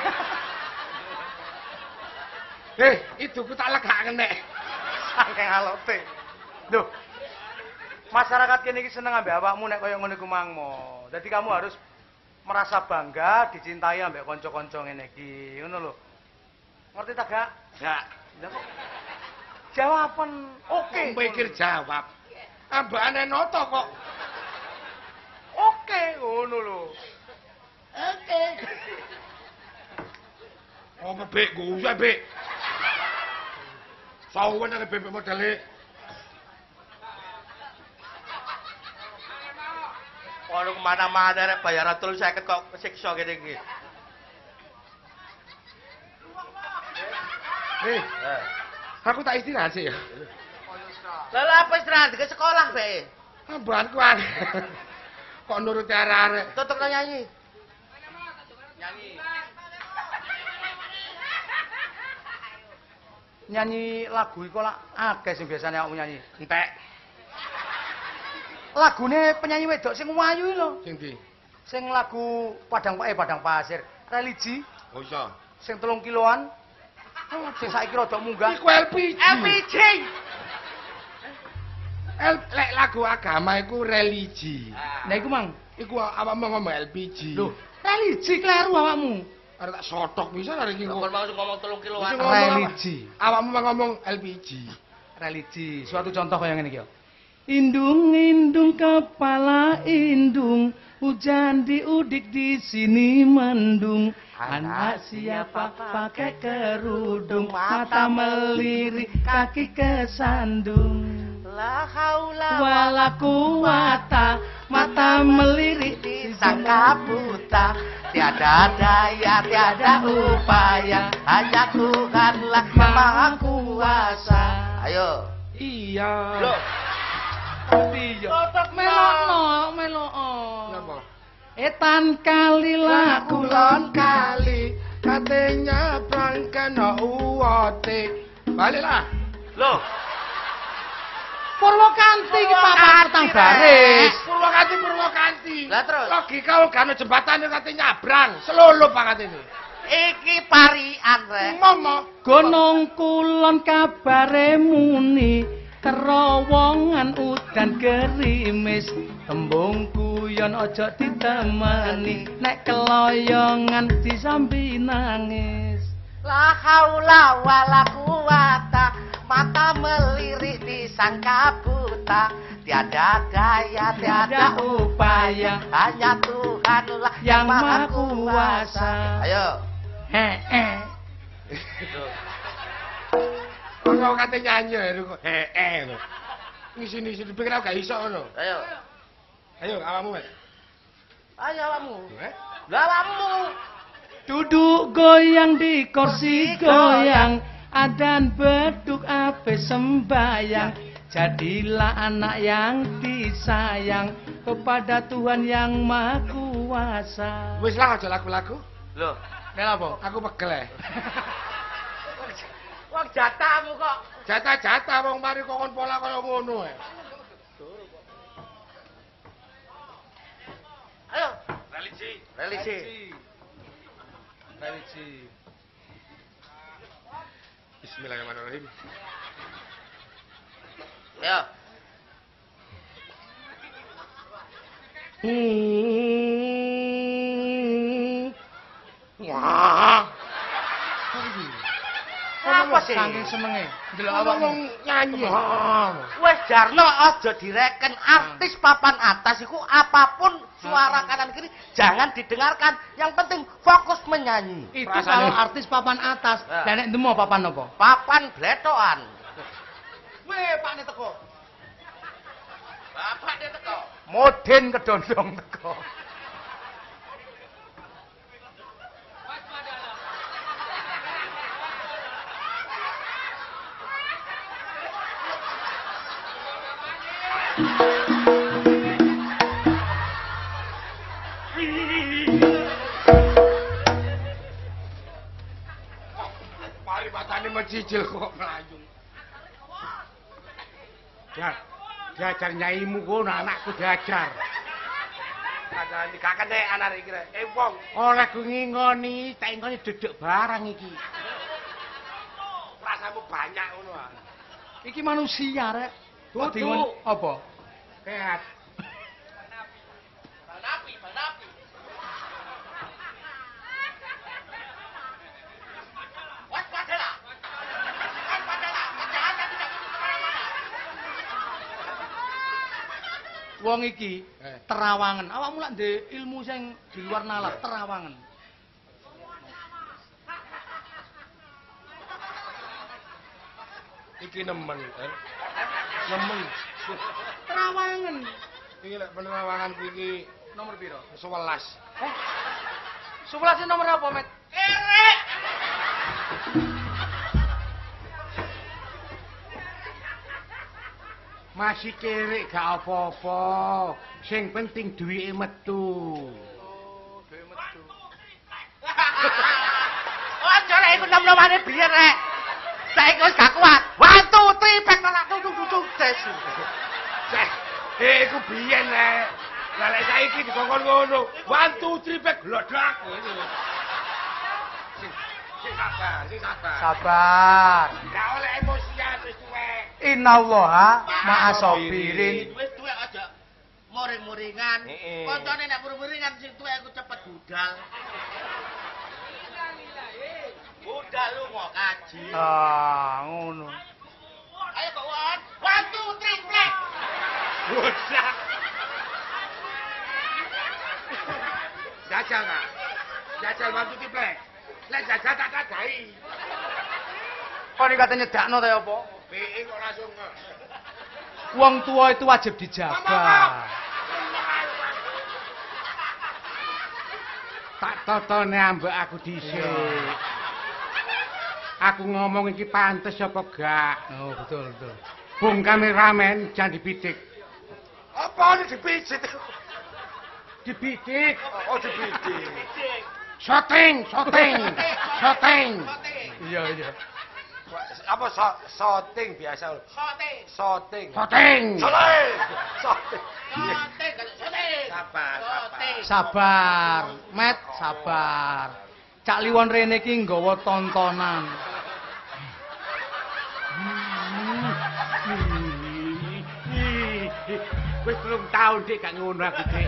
Hei, itu ku tak legak ngenek. Saking alote. Loh. Masyarakat kene iki seneng ambek awakmu nek kaya ngono iku mangmo. Dadi kamu harus merasa bangga dicintai ambek kanca-kanca ngene iki. Ngono lho. Ngerti ta, Gak? Ya, Lah kok jawaban oke. mikir jawab. Ambane noto kok. Oke ngono lho. Oke. Oh, bebek gue, bebek. Sawan ada bebek modele. Ono kemana-mana rek bayaran telu seket kok siksa gini iki. Hei, aku tak istirahat sih ya. Lalu apa istirahat ke sekolah be? Ambanku aneh. Kok nuruti arek-arek. Tutuk nyanyi. Nyanyi lagu iku lak akeh sing biasane aku nyanyi. Entek. Lagune penyanyi wedok sing wayu lho. Sing ndi? Sing lagu Padang eh Padang Pasir, religi Oh iya. sing telung kiloan. Oh, sing saiki rada munggah. Iku L P G. L P G. L lek lagu agama iku religi. Nah iku mang, Iku awakmu ngomong L P G. lho, religi kleru awakmu. Arek tak sotok bisa arek iki Kon kok. mau ngomong telung kiloan. Sing ngomong Religi. apa? Awakmu mau ngomong L P G. Religi, suatu contoh kaya ngene iki yo. Indung indung kepala indung, hujan diudik di sini mendung. Anak siapa pakai kerudung, mata melirik, kaki kesandung. La haula Wala quwata, mata melirik disangka buta. Tiada daya, tiada upaya, hanya Tuhanlah yang Maha Kuasa. Ayo. Iya. Loh. Iya. Melok melok. Napa? Etan kali laku Kulon kali katanya bangkan uwote. Baliklah. Loh. Purwokanti iki papan petang baris. Purwokanti Purwokanti. Lah terus? Logika wong gak ono jembatan kate nyabrang, selulup banget ini. Iki parian rek. Momo. Gunung Kulon kabare muni, terowongan udan gerimis, tembung guyon ojo ditemani, nek keloyongan disambi nangis. La haula wala quwata, mata melirik disangka buta. Tiada daya, tiada upaya, hanya Tuhanlah Yang yang Maha Maha Kuasa. Kuasa. Ayo. Heeh. Ono kate nyanyi lho kok hee lho. Ngisi-ngisi dipikir aku gak iso ngono. Ayo. Ayo awakmu, Mas. Ayo kamu. Eh? Lah kamu. Duduk goyang di kursi goyang, adan beduk ape sembayang. Jadilah anak yang disayang kepada Tuhan yang Maha Kuasa. Wis lah aja lagu-lagu. Loh, Kenapa? Aku pegel ae. wong jatahmu kok. Jatah-jatah wong mari kokon pola kaya ngono ae. Ayo. Religi. Religi. Religi. Bismillahirrahmanirrahim. Ayo. Hmm. Wah. awake. Saking senenge ndelok Awak awakmu. wong nyanyi. Wes Jarno aja direken artis papan atas iku apapun suara kanan kiri jangan didengarkan. Yang penting fokus menyanyi. Itu Rasanya- kalau artis papan atas. Ya. Lah nek ndemo papan apa? Papan bletokan. Weh, Pak ne teko. Bapak dia teko. Moden kedondong teko. Mari matane mencicil kok melayu. Ya, diajar nyaimu kono anakku diajar. Kadang gak kene anak iki rek. Eh wong, oleh ku ngingoni, tak ngingoni duduk barang iki. Rasamu banyak ngono ah. Iki manusia rek. Dudu. Dingon apa? Sehat. Banapi, banapi. Waspadalah. Waspadalah. Kejahatan tidak butuh kemana-mana. Wong iki Eh. terawangan. Awakmu lak ndek ilmu sing di luar nalar terawangan. Iki nemen, eh. Nemen. Terawangan. Iki lek penerawanganku iki Nomor piro? sewelas. Eh. Sebelas nomor apa, Met? Erek. Masih kerek gak apa-apa. Sing penting duwike metu. Oh, dhewe metu. Ojo rek iku nom-nomane biyen rek. Saiki wis gak kuat. One two three back nolak tutuk tutuk des. Cek, eh iku biyen lek. Lah lek saiki dikongkon ngono. One two three back glodrak. Sing sing sabar, sing sabar. Sabar. Gak oleh emosian wis tuwek. Innallaha ma'asabirin. Wis tuwek aja muring-muringan. Heeh. Koncone nek muring-muringan sing tuwek aku cepet budal. Budal lu mau kaji. Ah, ngono. Ayo kok one. One two three play. Glodrak. Jajal gak? Jajal one two three back. Lek jajal tak tadai. Kok nek kate nyedakno ta apa? P E kok langsung Wong tua itu wajib dijaga. tak totone ambek aku dhisik. Aku ngomong iki pantes apa gak? Oh, betul, betul. Bung kameramen jangan dibidik. Apa ini dibidik? Dibidik. Oh, dibidik. Syuting, syuting, syuting. Iya, iya. Apa so, shooting biasa lho. Sote. Shooting. Syuting. Shooting. Shooting. Sote kalau sote. Sabar, Sote. Sabar, Met, sabar. Cak Liwon rene iki nggawa tontonan. Wis telung tahun dik gak ngono aku dik.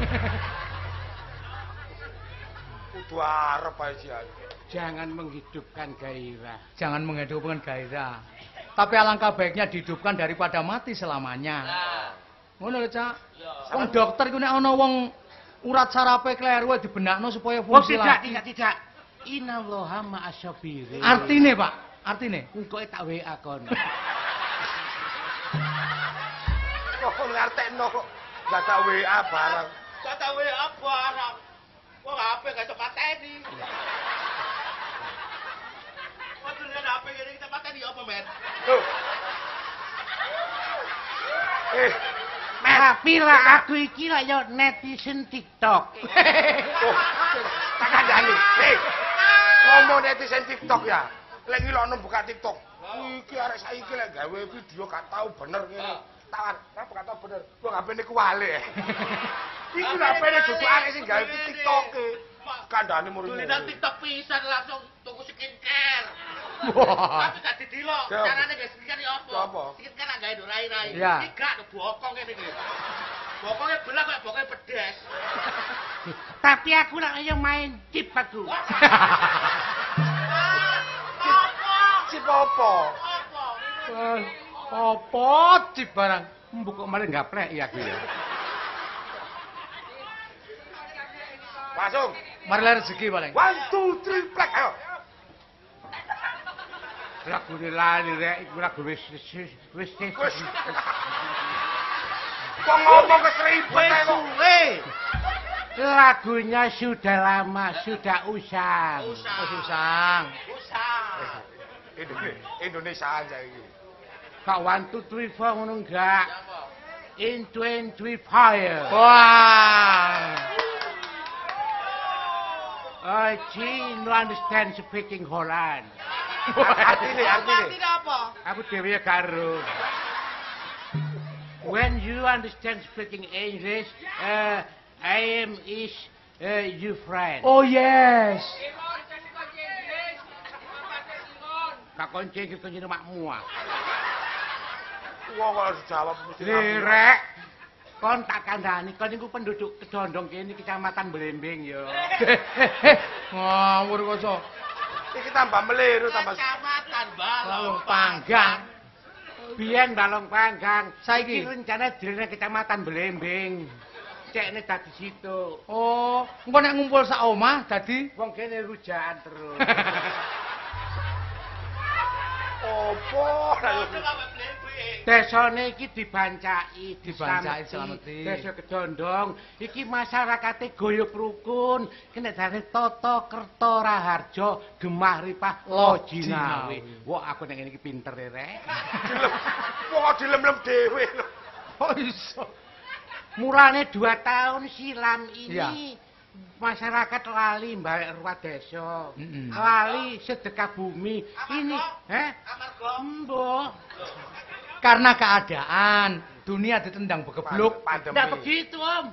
Kudu arep ae sih. Jangan menghidupkan gairah. Jangan menghidupkan gairah. Tapi alangkah baiknya dihidupkan daripada mati selamanya. Nah. Ngono lho, Cak. Wong dokter iku nek ana wong urat sarape kleru dibenakno supaya Oh fungsi tidak, lagi. tidak, tidak. Innallaha ma'asyabirin. Artine, Pak, artine. engko tak W A kon. Kok ngartekno kok gak tak W A barang. Tak tahu ya barang. Wong H P gak cepat pateni. Waduh nek H P ngene kita pateni apa, Men? Loh. Eh, Tapi lah aku iki lah yo netizen TikTok. oh, tak kandhani. Eh, ngomong netizen TikTok ya. Lek ngilokno buka TikTok. Iki arek saiki lek gawe video gak tau bener ngene. Tawan, kenapa gak tau bener? Wong H P-ne kuwale. Iki H P-ne dudu arek sing gawe TikTok e. Kandhane murid. Tulisan TikTok pisan langsung tuku skincare. Wah. Tapi gak didilok. Ya apa? Carane guys, skincare ya apa? Ya apa? Skincare gak gawe rai-rai. Ya. Iki gak ada bokong ngene iki. Bokongnya belah kayak bokongnya pedes. Tapi aku lah yang main chip aku. Cip apa? Eh, apa cip barang? Mbok kok malah gaplek ya aku ya. Langsung. Mari lah rezeki paling. One, two, three, plek, ayo. Lagu ini lali rek, iku lagu wis wis wis wis. Wis. Kok ngomong keseribet Wis ae kok. suwe. Lagunya sudah lama, sudah usang. Wis usang. Indonesia, Indonesia aja iki. Kak one two three four ngono enggak? In twenty fire. Wah. I no understand speaking Holland. Artine, artine. Artine apa? Aku dhewe ya karo. When you understand speaking English, uh, I am is uh, your friend. Oh yes. Kak kunci iki kunci makmu ah. Wong kok harus dijawab mesti. Lirek. Kon tak kandhani, kon niku penduduk Kedondong kene Kecamatan Blembing ya. Ngawur koso. Iki tambah meliru tambah Kecamatan Balong Balong panggang. Biyen Balong Panggang, Saiki? iki rencana direne Kecamatan Blembing. Cekne dadi situ. Oh, engko nek ngumpul sak omah dadi Wong kene rujaan terus. opo lho. Desane iki dibancaki, Dibancaki, dislameti. dislameti. Desa Kedondong iki masyarakate guyub rukun, kena jare Toto Kerto Raharjo Gemah Ripah Lojinawi. Wah, aku nek ngene iki pinter e, Rek. Dilem. Wong kok dilem-lem dhewe lho. oh iso. Mulane dua tahun silam ini Iya. masyarakat lali balik ruang desa. Mm-mm. Lali sedekah bumi. Ini, eh? Mbok. Karena keadaan dunia ditendang begebluk. Pandemi. Nggak begitu, Om.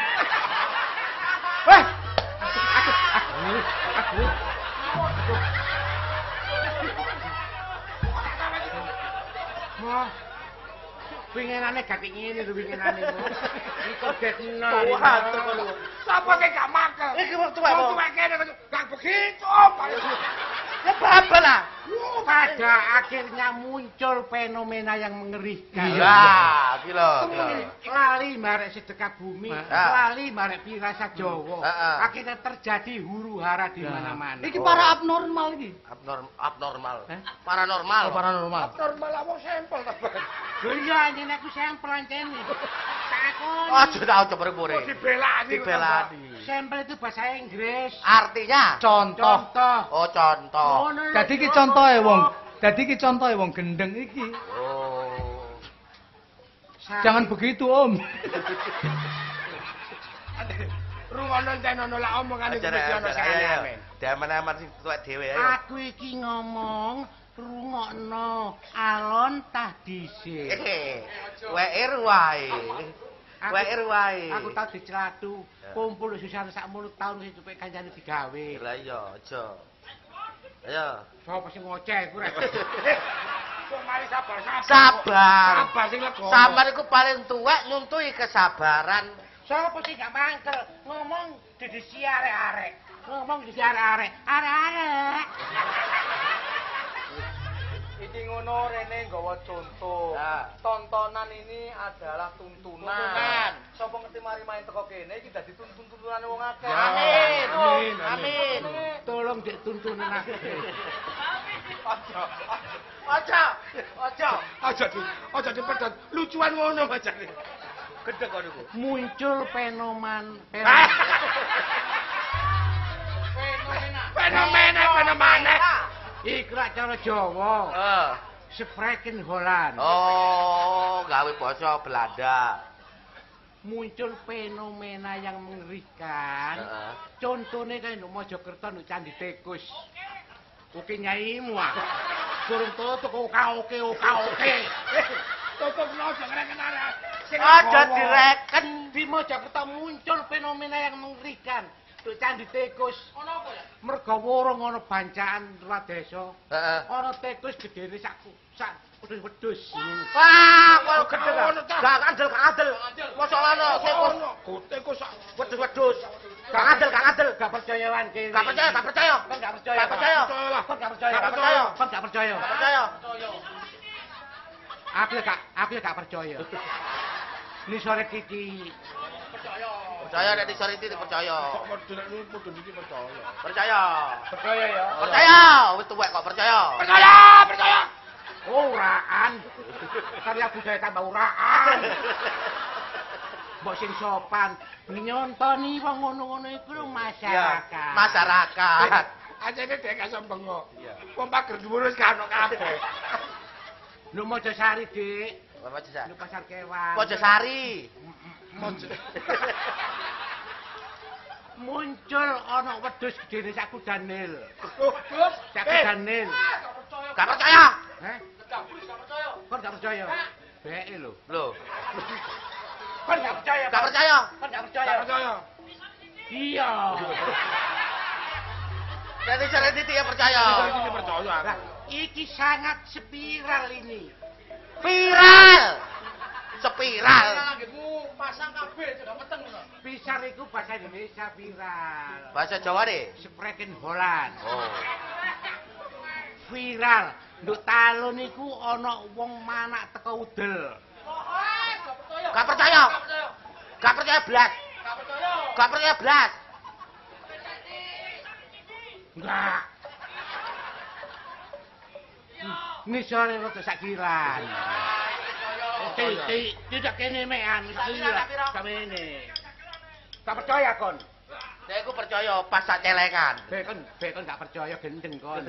Weh, Aduh, aduh. Wah. Pinginane gak kaya ngene lho pinginane. Iku getno. Wah, terus. Sapa sing gak makel? Iki wong tuwek, Wong Om. tuwek kene gak begitu. Pak. Ya babel lah. Pada akhirnya muncul fenomena yang mengerikan. Ya, iki lho, iki lho. Lali marek sedekah bumi, Ah. lali marek pirasa Jawa. Heeh. Akhirnya terjadi huru-hara di mana-mana. iki para abnormal iki. Abnorm abnormal. Eh? Paranormal. Oh, paranormal. Normal awak sampel ta, Pak. Lho iya anjene aku sampel ancene. Takon. Aja tau coba-coba. Kok dibelani kok, Dibelani. Sampel itu bahasa Inggris. Artinya Contoh. Contoh. oh contoh. Ngono lho, Dadi iki contoh. contohe wong. Dadi iki contohe wong gendeng iki. Oh. Sa- Jangan begitu, Om. Rungono entenono lak omongane Ajar iki ono sing ajar ayo. aneh. Demen-demen sing tuwek dhewe ayo. Aku iki ngomong rungokno alon tah dhisik. Eh, Weir wae. Aku- Weir wae. Aku tau dicelatu, kumpul susah sak mulut taun sing cepet kancane digawe. Lah iya, aja. Ayo. Sopo sing ngoceh ku rek. Kok mari sabar sabar. Sabar. Sabar sing lego. Sabar iku paling tuwek nyuntuhi kesabaran. Sopo sing gak mangkel ngomong didisi arek-arek. Ngomong didisi arek-arek. Arek-arek. Iki ngono rene nggawa contoh. Ya. Tontonan ini adalah tuntunan. Tuntunan. Sapa ngerti mari main teko kene iki dadi tuntun-tuntunane wong akeh. Ya. Amin. Amin, Amin. Tolong dik tuntunan aku. Aja. Aja. Aja. Aja di. Aja dipedhot. Lucuan ngono aja. Gedhe kok niku. Muncul fenoman Ah. fenomena. Fenomena fenomena. Iku lak cara Jawa. Eh. Spreken Holland. Oh, gawe basa Belanda. Muncul fenomena yang mengerikan. Heeh. Contohnya kayak di Mojokerto di Candi Tikus. Oke nyaimu ah. Kurung tutup oka oke oka oke. Tutup no jangan kenara. Aja direken. Di Mojokerto muncul fenomena yang mengerikan. Di Candi Tikus. Ono apa ya? Mergo wurung ana bancaan ruang desa. Heeh. Ana tikus gedene sak sak wedhus-wedhus. Wah, kok gedhe Ono ta? ta? Gak adil, gak adil. Mosok ana tikus Tikus sak wedhus-wedhus. Gak adil, gak adil. Gak percayaan kene. Gak percaya, gak percaya. Kon gak percaya. Gak percaya. Kon gak percaya. Gak percaya. Kon gak percaya. Gak percaya. Aku gak aku gak percaya. Ini sore Kiki. Percaya nek disori iki percaya. Kok model lu kudu iki percaya. Percaya. Percaya ya. Percaya, wis tuwek kok percaya. Percaya, percaya. Uraan. Karya budaya tambah uraan. Mbok sing sopan nyontoni wong ngono-ngono iku lho masyarakat. Masyarakat. Ajene dhek gak sombong kok. Wong pager dhuwur wis gak ono kabeh. Lu Mojosari, Dik. Mojosari. Lu pasar kewan. Mojosari. Muncul ana wedhus gedene sak kudanil. Wedhus Sak kudanil. Gak percaya. Heh? Gak percaya. Kon gak percaya. Beke lho. Lho. Kon gak percaya. Gak percaya. Kon gak percaya. Gak percaya. Iya. Dari cara Titi ya percaya. Iki percaya. Lah, iki sangat spiral ini. Viral. Spiral. pasang kabeh sudah meteng ngono. Pisar iku bahasa Indonesia viral. Bahasa Jawa deh. Spreken Holland. Oh. Viral. Nduk talun iku ana wong manak teko udel. Gak percaya. Gak percaya blas. Gak percaya. Gak percaya blas. Enggak. Ini sore rada sakiran. Tidak, tidak kene mean, gila. Kamene. Gak percaya kon. Saya ku percaya pas sak celengan. Bekon, bekon gak percaya gendeng kon.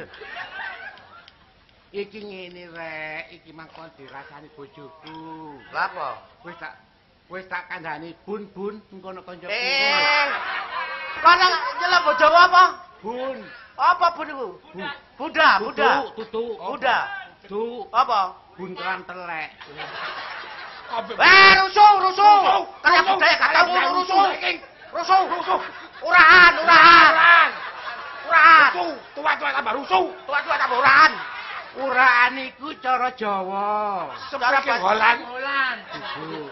Iki ngene rek, iki mangkon dirasani bojoku. Lha apa? Wis tak wis tak kandhani bun-bun engko ana kanca Eh. Kono nyelok bojomu apa? Bun. Apa bun iku? Buddha, Buddha. Tutu, Buddha. Tu, Apa? buntelan telek. Eh, rusuh, rusuh. Karya budaya gak tau rusuh. Rusuh, rusuh. Urahan, urahan. Urahan. Tua-tua tambah rusuh. Tua-tua tambah urahan. Uraan iku cara Jawa. Spreken Holland. Bulan. Ibu,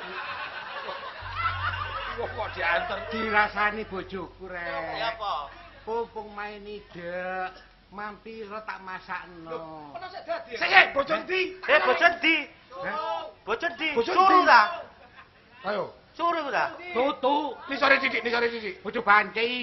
Wah kok diantar. dirasani bojoku rek. Ya apa? Pumpung main ide, mampir tak masakno. Ono sik dadi. Sik, sik, bojo ndi? Eh, bojo ndi? Hah? Bojo ndi? Bojo Suruh ndi? ta? Ayo. Suruh ta? Tutu, Ni sore didik, ni sore didik. bojo banci.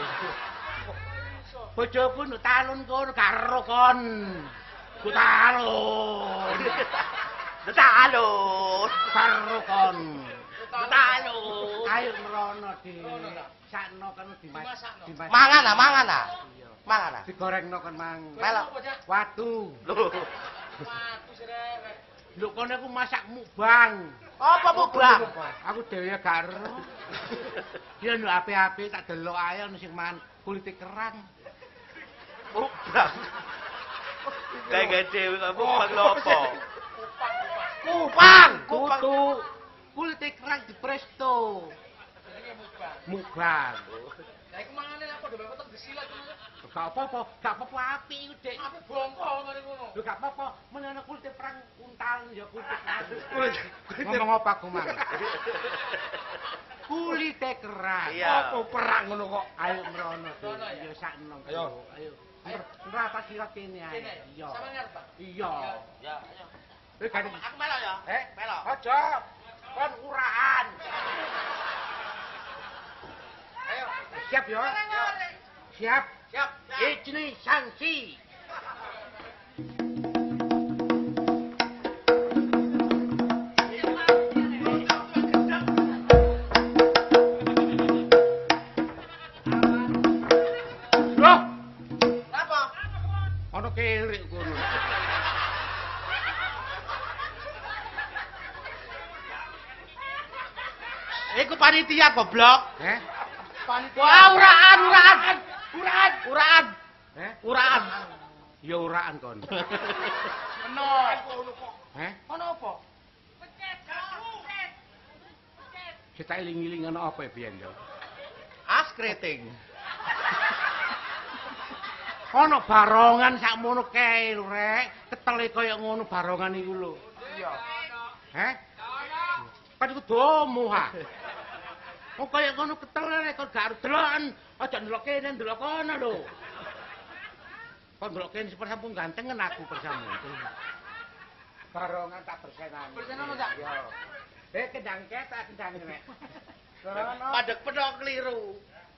Bojoku nduk talun kono karo kon. Ku talun. Detalun. Karo kon. Detalun. Ayo merono di sakno kan dimas dimas. Mangan ah, mangan ah. Iya. Mangan ah. Digorengno kan mang. Melok. Watu. Lho. Aku serewek. Lho kono aku masak mukbang. Apa mukbang? Aku dhewe gak ero. Ya nduk ape-ape tak delok ae ono sing mangan kulite kerang. Mukbang. Kayak dhewe kok mukbang lho apa? Kupang, kupang. Tutu. Kulite kerang di presto. Jenenge mukbang. Mukbang. Lah iku mangane apa do wetot gesilat ngono. Gak apa-apa, gak apa-apa api iku, Dik. Aku bongkol ngene ngono. Lho gak apa-apa, menana kulite perang untal ya kulite kerang. Kulit. Ngomong apa aku mang? Kulite kerang. Iya. Apa perang ngono kok? Ayo merono. Merono, ya? Iya sakno. Ayo. Ayo. Nrata kira kene ae. Kene. Iya. Sampe ngerti. Iya. Ya, ayo. Eh kan Aku melok ya. eh Melok. aja. Kon uraan. Ayo. Siap ya? Siap. Siap. Ijni sanksi. Loh, Apa? ana kelik kono. Iku panitia goblok. Eh? Wah, uraan, uraan. Uraan, uraan. Eh? Uraan. Ya uraan kon. Ono. Eh? Ono apa? Kita iling-iling ana apa ya biyen yo? As kriting. Ana barongan sakmono kae lho, Rek. Ketele kaya ngono barongan iku lho. Iya. Heh? Kan iku domo ha. Oh kaya ngono ketelan kok gak arep deloken. Aja ndelok kene ndelok kono lho. Kok ndelok kene sampun gantengen aku persamu. Barongan tak bersenani. Bersenani tak? Yo. Eh kendang ketak kendang nek. Padek pedok keliru.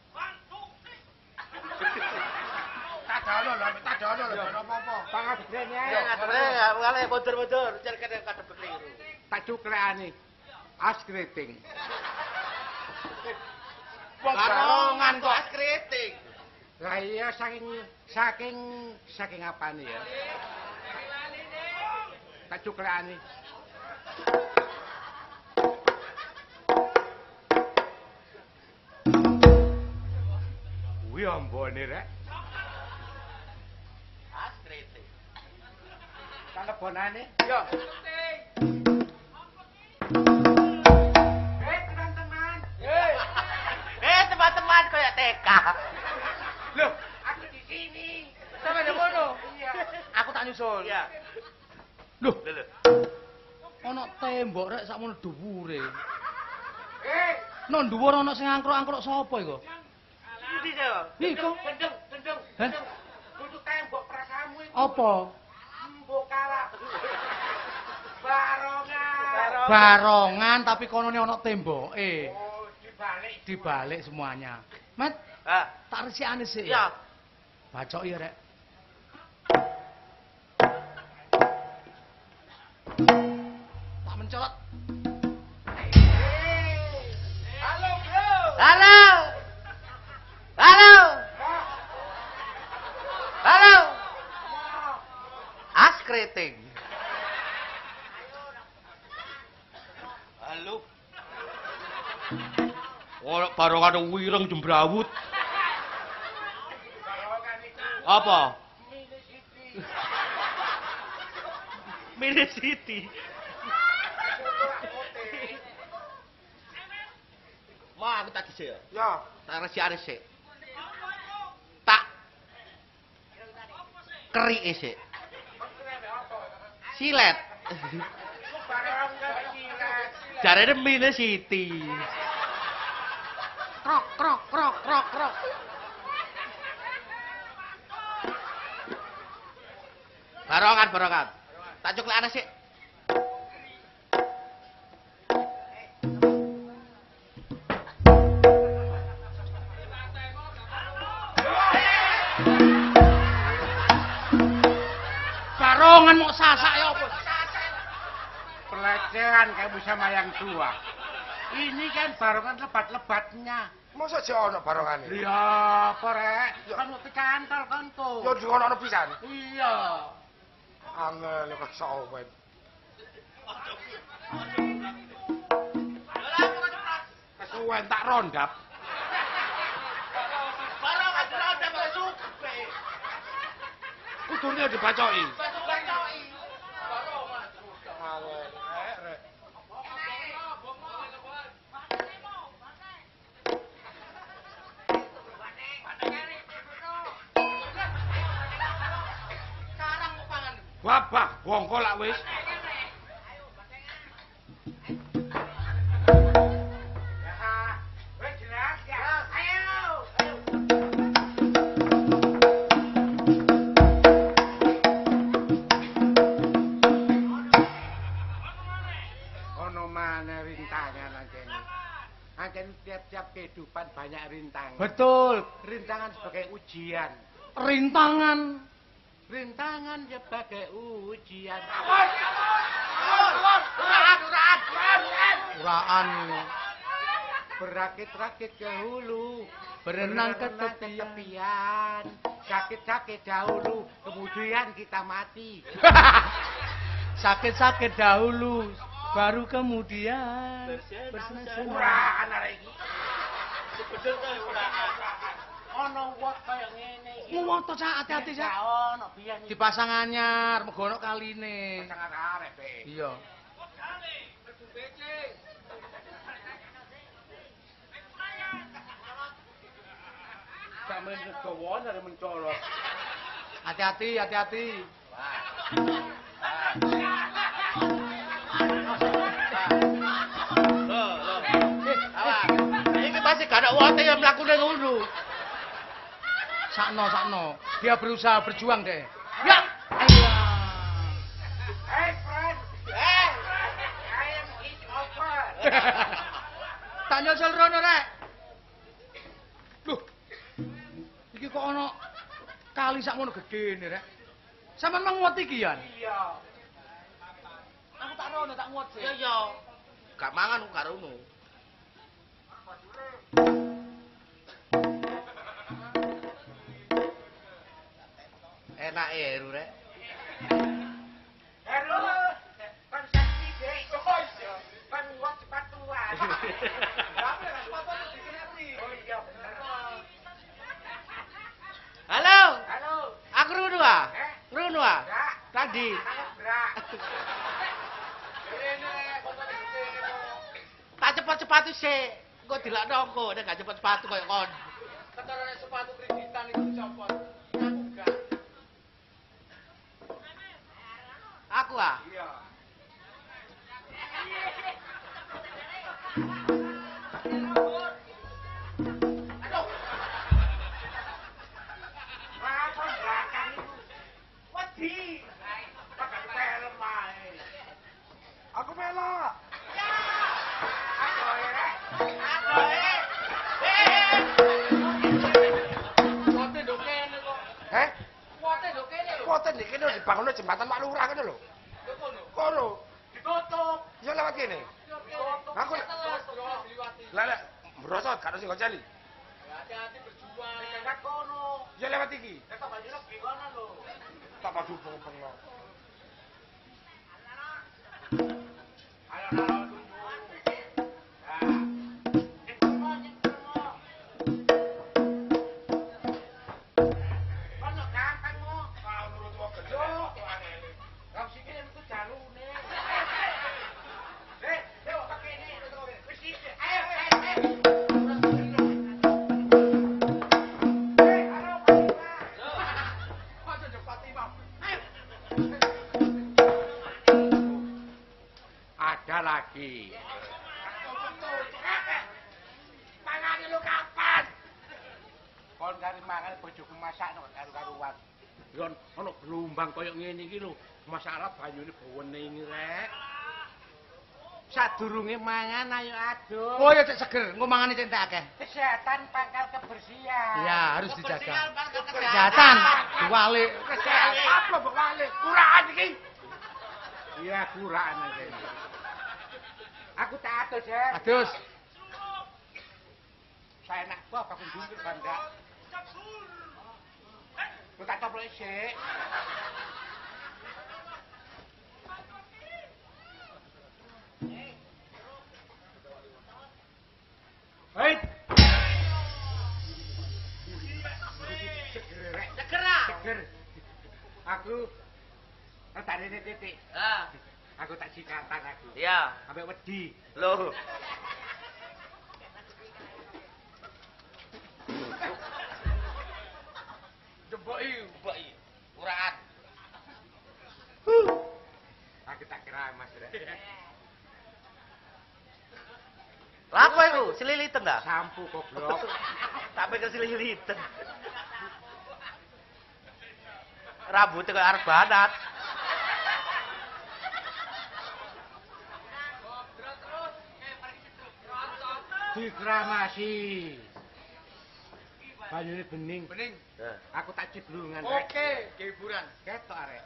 Tak dono lho, tak dono lho, ora apa-apa. Pangadene ae. Ya ngadere ya wale mundur-mundur jar kene kadep keliru. Tak cuklekane. As kriting. Barongan kok as kriting. Lah iya saking saking saking apane ya? Tak cuklekane. Kuwi ambone rek. As kriting. Kanebonane? Yo. Eh teman-teman. Eh teman-teman kayak T K. Loh, Aku di sini. sampe nang kono. Iya. Aku tak nyusul. Iya. Loh, Lho. ana tembok rek sakmono dhuwure. Eh, Nang dhuwur ana sing angkruk-angkruk sapa iku? Endi to? Iku. gendeng, gendeng. Hah? Kudu tembok prasamu iku. Apa? Mbok kalah. Barongan. Barongan tapi konone ana temboke. Oh, dibalik. Dibalik semuanya. Met, Ah, tak resikane sik. iya. Bacoki rek. Tak mencolot. Halo, Bro. Halo. Halo. Halo. As kriting. Halo. Ora barongan wireng jembrawut. Barongan iku Apa? Mini City. Mini City. Wah, aku tak dhisik ya. Ya, Tak resik sik. Tak kerike sik. Silet. Barongan silat. Jarene Mini City. Krok krok krok krok krok. Barongan, barongan. Tak cuklekane sik. Barongan mau sasak ya apa? Pelecehan kamu sama yang tua. Ini kan barongan lebat-lebatnya. mosok jek ana barongane. Iya, apa rek? Kan mau kecantol kan tuh. Yo ngono pisan. Iya. Angel kok sowe. Kesuwen tak rondap. Barang ada ada masuk. Kudune dibacoki. Bacoki. Angel rek rek. Wabah, bongko lak wis. Ono maneh rintangan anjene. Anjene tiap-tiap kehidupan banyak rintangan. Betul. Rintangan sebagai ujian. Rintangan. Rintangan sebagai ujian. Uraan. Berakit-rakit ke hulu, Berenang ke berenang tepian. tepian. Sakit-sakit dahulu, kemudian kita mati. Sakit-sakit dahulu, baru kemudian bersenang-senang. Uraan arek iki. Betul to uraan. Ono wong kaya ngene iki. Ngomong to Cak, hati-hati Cak. Gak ono biyen iki. Dipasang anyar, mergo ono kaline. Sangat arek be. Iya. Sampeyan kegawa dari mencolot. Hati-hati, hati-hati. Loh, loh. Awas. Iki sih gak ada wote yang melakukan ngono. Sakno, sakno. Dia berusaha berjuang deh. Ya. Hey friend. Hey. I am it over. Tak nyusul rono rek. Loh. Iki kok ana kali sak ngono gedene rek. Sampeyan mang nguwat iki ya? Iya. Aku tak rono tak nguwat sih. Iya iya. Gak mangan karo ngono. Enak ya Heru rek. Halo. Konsepsi dek. Oh iya. Kan nguat sepatuan. Berapa ya sepatuan bikin ngerti? Oh iya bener. Halo. Halo. Aku Runu ah. Eh? Runu ah. Brak. Tadi. Sangat berak. Ini kontone gede kok. Tak cepet sepatu sih. Kok dilakno kok, nek gak cepet sepatu koyo kon. Ketarane sepatu kreditan iku dicopot. Aku gak. Aku ah. Iya. Apa belakang itu? Wedi. Pakai film ae. Aku melok. Adoe rek. Adoe. Kuwate ndok kene kok. Heh? Kuwate ndok kene lho. Kuwate nek kene dibangunno jembatan Pak Lurah kene lho. Kok kono? Kono. Ditutup. Ya lewat kene. Aku lah lek brosot gak ono sing ngoceli. Hati-hati berjuang. Dekat kono. Ya lewat iki. Kita bajune gimana lho? Tak padu bengong. Ayo nalo dulu. Ya. Eh, semua, semua. Kono gampang mo. Kau nurut wong gede. Yo. Kau sikile itu jalune. Eh, yo pakai ini. Wis iki. Ayo, ayo, ayo. Eh, halo Pak. Kok ndok Fatimah. Ada lagi. Mangane lu kapan? Kon kari mangan bojoku masak nek karo-karuan. Yon ono gelombang koyo ngene iki lho. Masalah banyune bawene ini rek. Sadurunge mangan ayo aduk. Oh ya cek seger, engko mangane cek entek akeh. Kesehatan pangkal kebersihan. Ya, harus dijaga. Kesehatan. Kesehatan diwalik. Kesehatan apa mbok wale? Kuraan iki. Iya, kuraan aja. Aku tak adus ya. Adus. Saya enak kok aku dungkir bangga. Lu tak coplok sik. Hei. Seger rek. Seger ah. Seger. Aku tak rene titik. Ah. Aku tak sikatan aku. Iya. Sampai wedi. Loh. Jeboki. Boki. Uraan. Aku tak kira Mas rek. Lapo iku? Seliliten dah. Sampo goblok. Tak pikir seliliten. Rambutnya kayak arep banat. Dikramasi. Banyune bening. Bening. Aku tak ciblungan rek. Oke, hiburan. Ketok arek.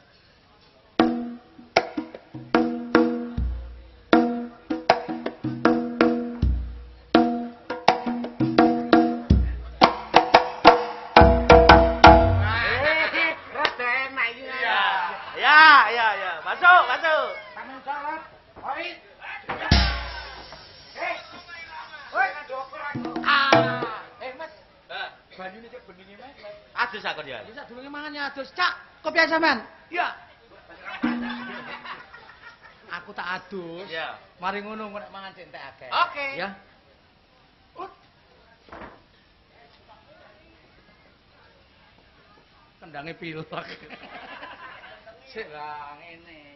Eh, rada enak iki. Ya, ya, ya. Masuk, masuk. Tamu jawab. Oi. Eh. Woi, ndokur aku. Ah, eh Mas, banyune cek beninge Mas. Adus aku dia. Bisa dulunge mangan ya adus. Cak, kopi aja men. Ya. Aku tak adus. Ya. Mari ngono nek mangan cek entek akeh. Oke. Ya. Kendangnya pilek. Sik lah ngene.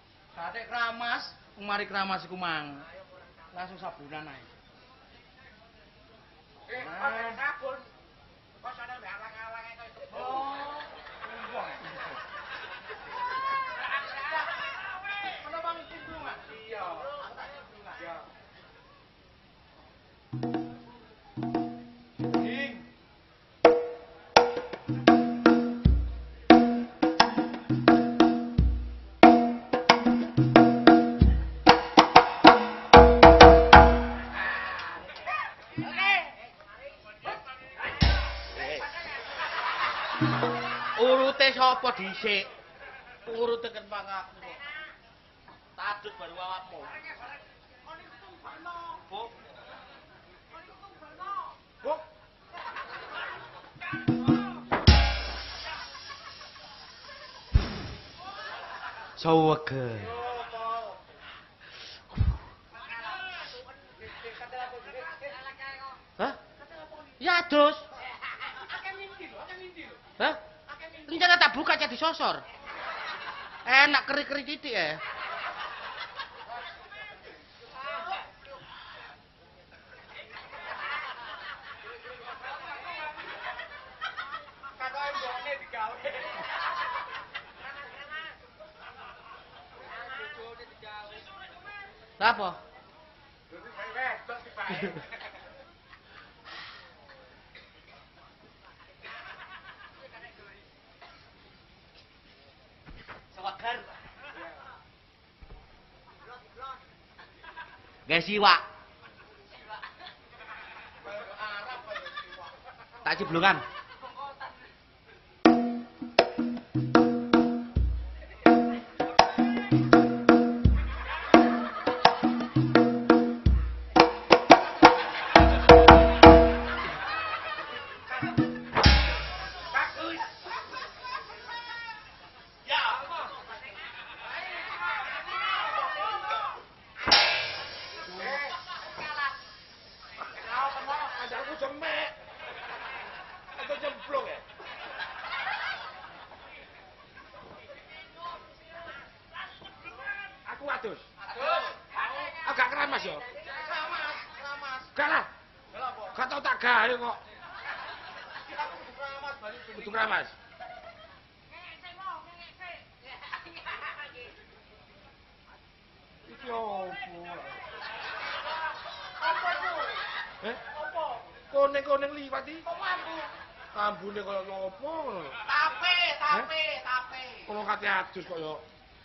Sate keramas, mari keramas iku mang. Langsung sabunan ae. Eh, kok sabun. Kok sana mbek alang-alange koyo kebo. Oh. Mana bang bunga? Iya. Iya. Ing. Urute sapa dhisik? Urute kan pangakmu. Tadut baru awakmu. Bu. Bu. Sawege. Hah? Ya, Dus. Hah? Rencana tak buka jadi sosor. Enak keri-keri titik ya. Katoke mbokne digawe. Apa? Dadi wedok dibae. Sewagar. Guys siwak. Tak ciblungan. Bagus. Ya, apa? Kancaku jemek. Atau jemplung ya? Aku adus. Aduh. Agak keramas ya? Keramas, keramas. Gak lah. Lha apa? Gak tau tak gawe kok. Aku kudu keramas bali Kudu keramas. Iki opo? Apa ku? Eh? Apa? Koneng-koneng liwat iki. Kok mampu? Ambune kaya ngopo ngono. Tape, tape, tape. Kalau kate adus kok yo.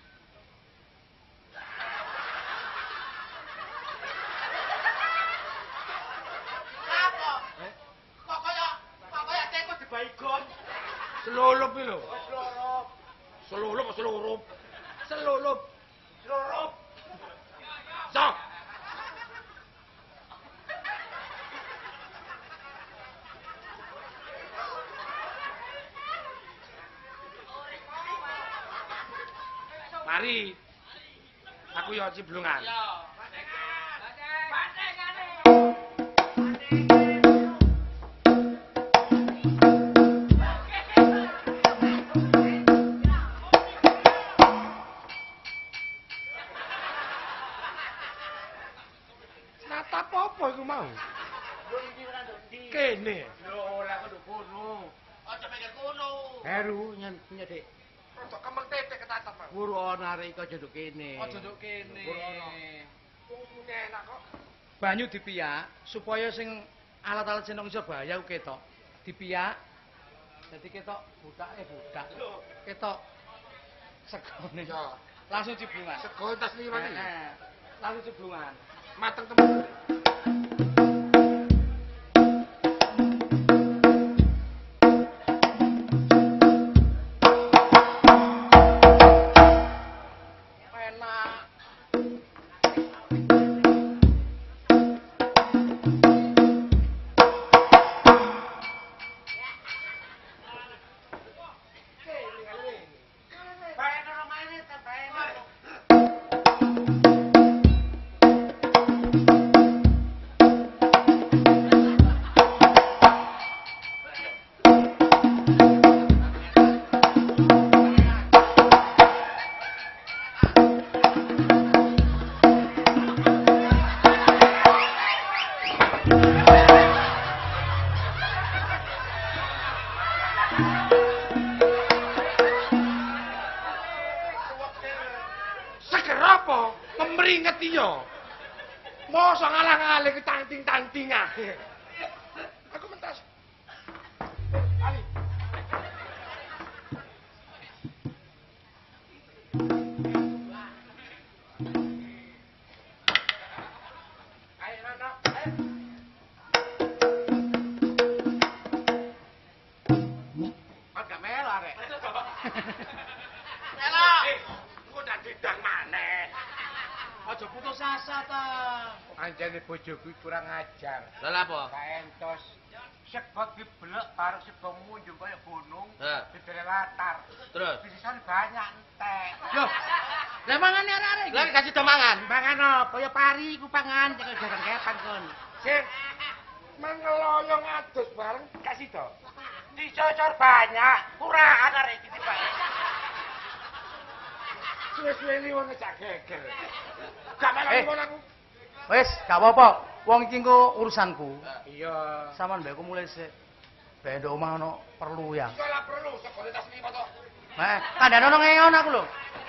Apa? Eh? Kok kaya kok kaya teko dibaigon. Selulup iki lho. Slorop, Selulup apa selurup? Selulup. slorop. Sok. Mari. Aku yo ciblungan. Ya. Natap apa iku mau? Yo iki ora ndi. Kene. Yo ora kudu kono. Aja mikir kono. Heru nyedek. Untuk kembang tetek ketatap mau. Wuru ana arek iku aja nduk kene. Aja nduk kene. Wuru ana. Wong mune enak kok. Banyu dipiyak supaya sing alat-alat sing nang Surabaya ku ketok. Dipiyak. Dadi ketok budake budak. Ketok segone. Ya. Langsung ciblungan. Sego tas liwat iki. Eh, langsung ciblungan. Mateng temen. Enak. Bae karo maine ta bae. Seger apa? Memringet iya. Mosok ngalang-aling tangting-tangting ae. Aku mentas. Ali. Ayo, Nono. Ayo. Agak melo arek. Melo. Eh, kok udah didang maneh. Aja putus asa ta. Anjane bojoku kurang ajar. Lah lha apa? Gak entos. Sego dibelek bareng sego munjung kaya gunung. Heh. Dibere latar. Terus? Pisan banyak entek. Yo. Lah mangane arek-arek iki. Lah kasih do mangan. Mangan apa ya pari ku pangan cek jaran kepan kon. Sing mengeloyong adus bareng kasih to. Dicocor banyak, kurang arek iki Pak. Suwe-suwe liwat ngejak geger. Gak malah Eh. liwat aku. Wis, gak apa-apa. Wong iki engko urusanku. Iya. Saman mbek aku mulai sik. Ben ndok omah ono perlu ya. Iku lah perlu segone tas liwat to. Nah, kandhane ono ngeon aku lho.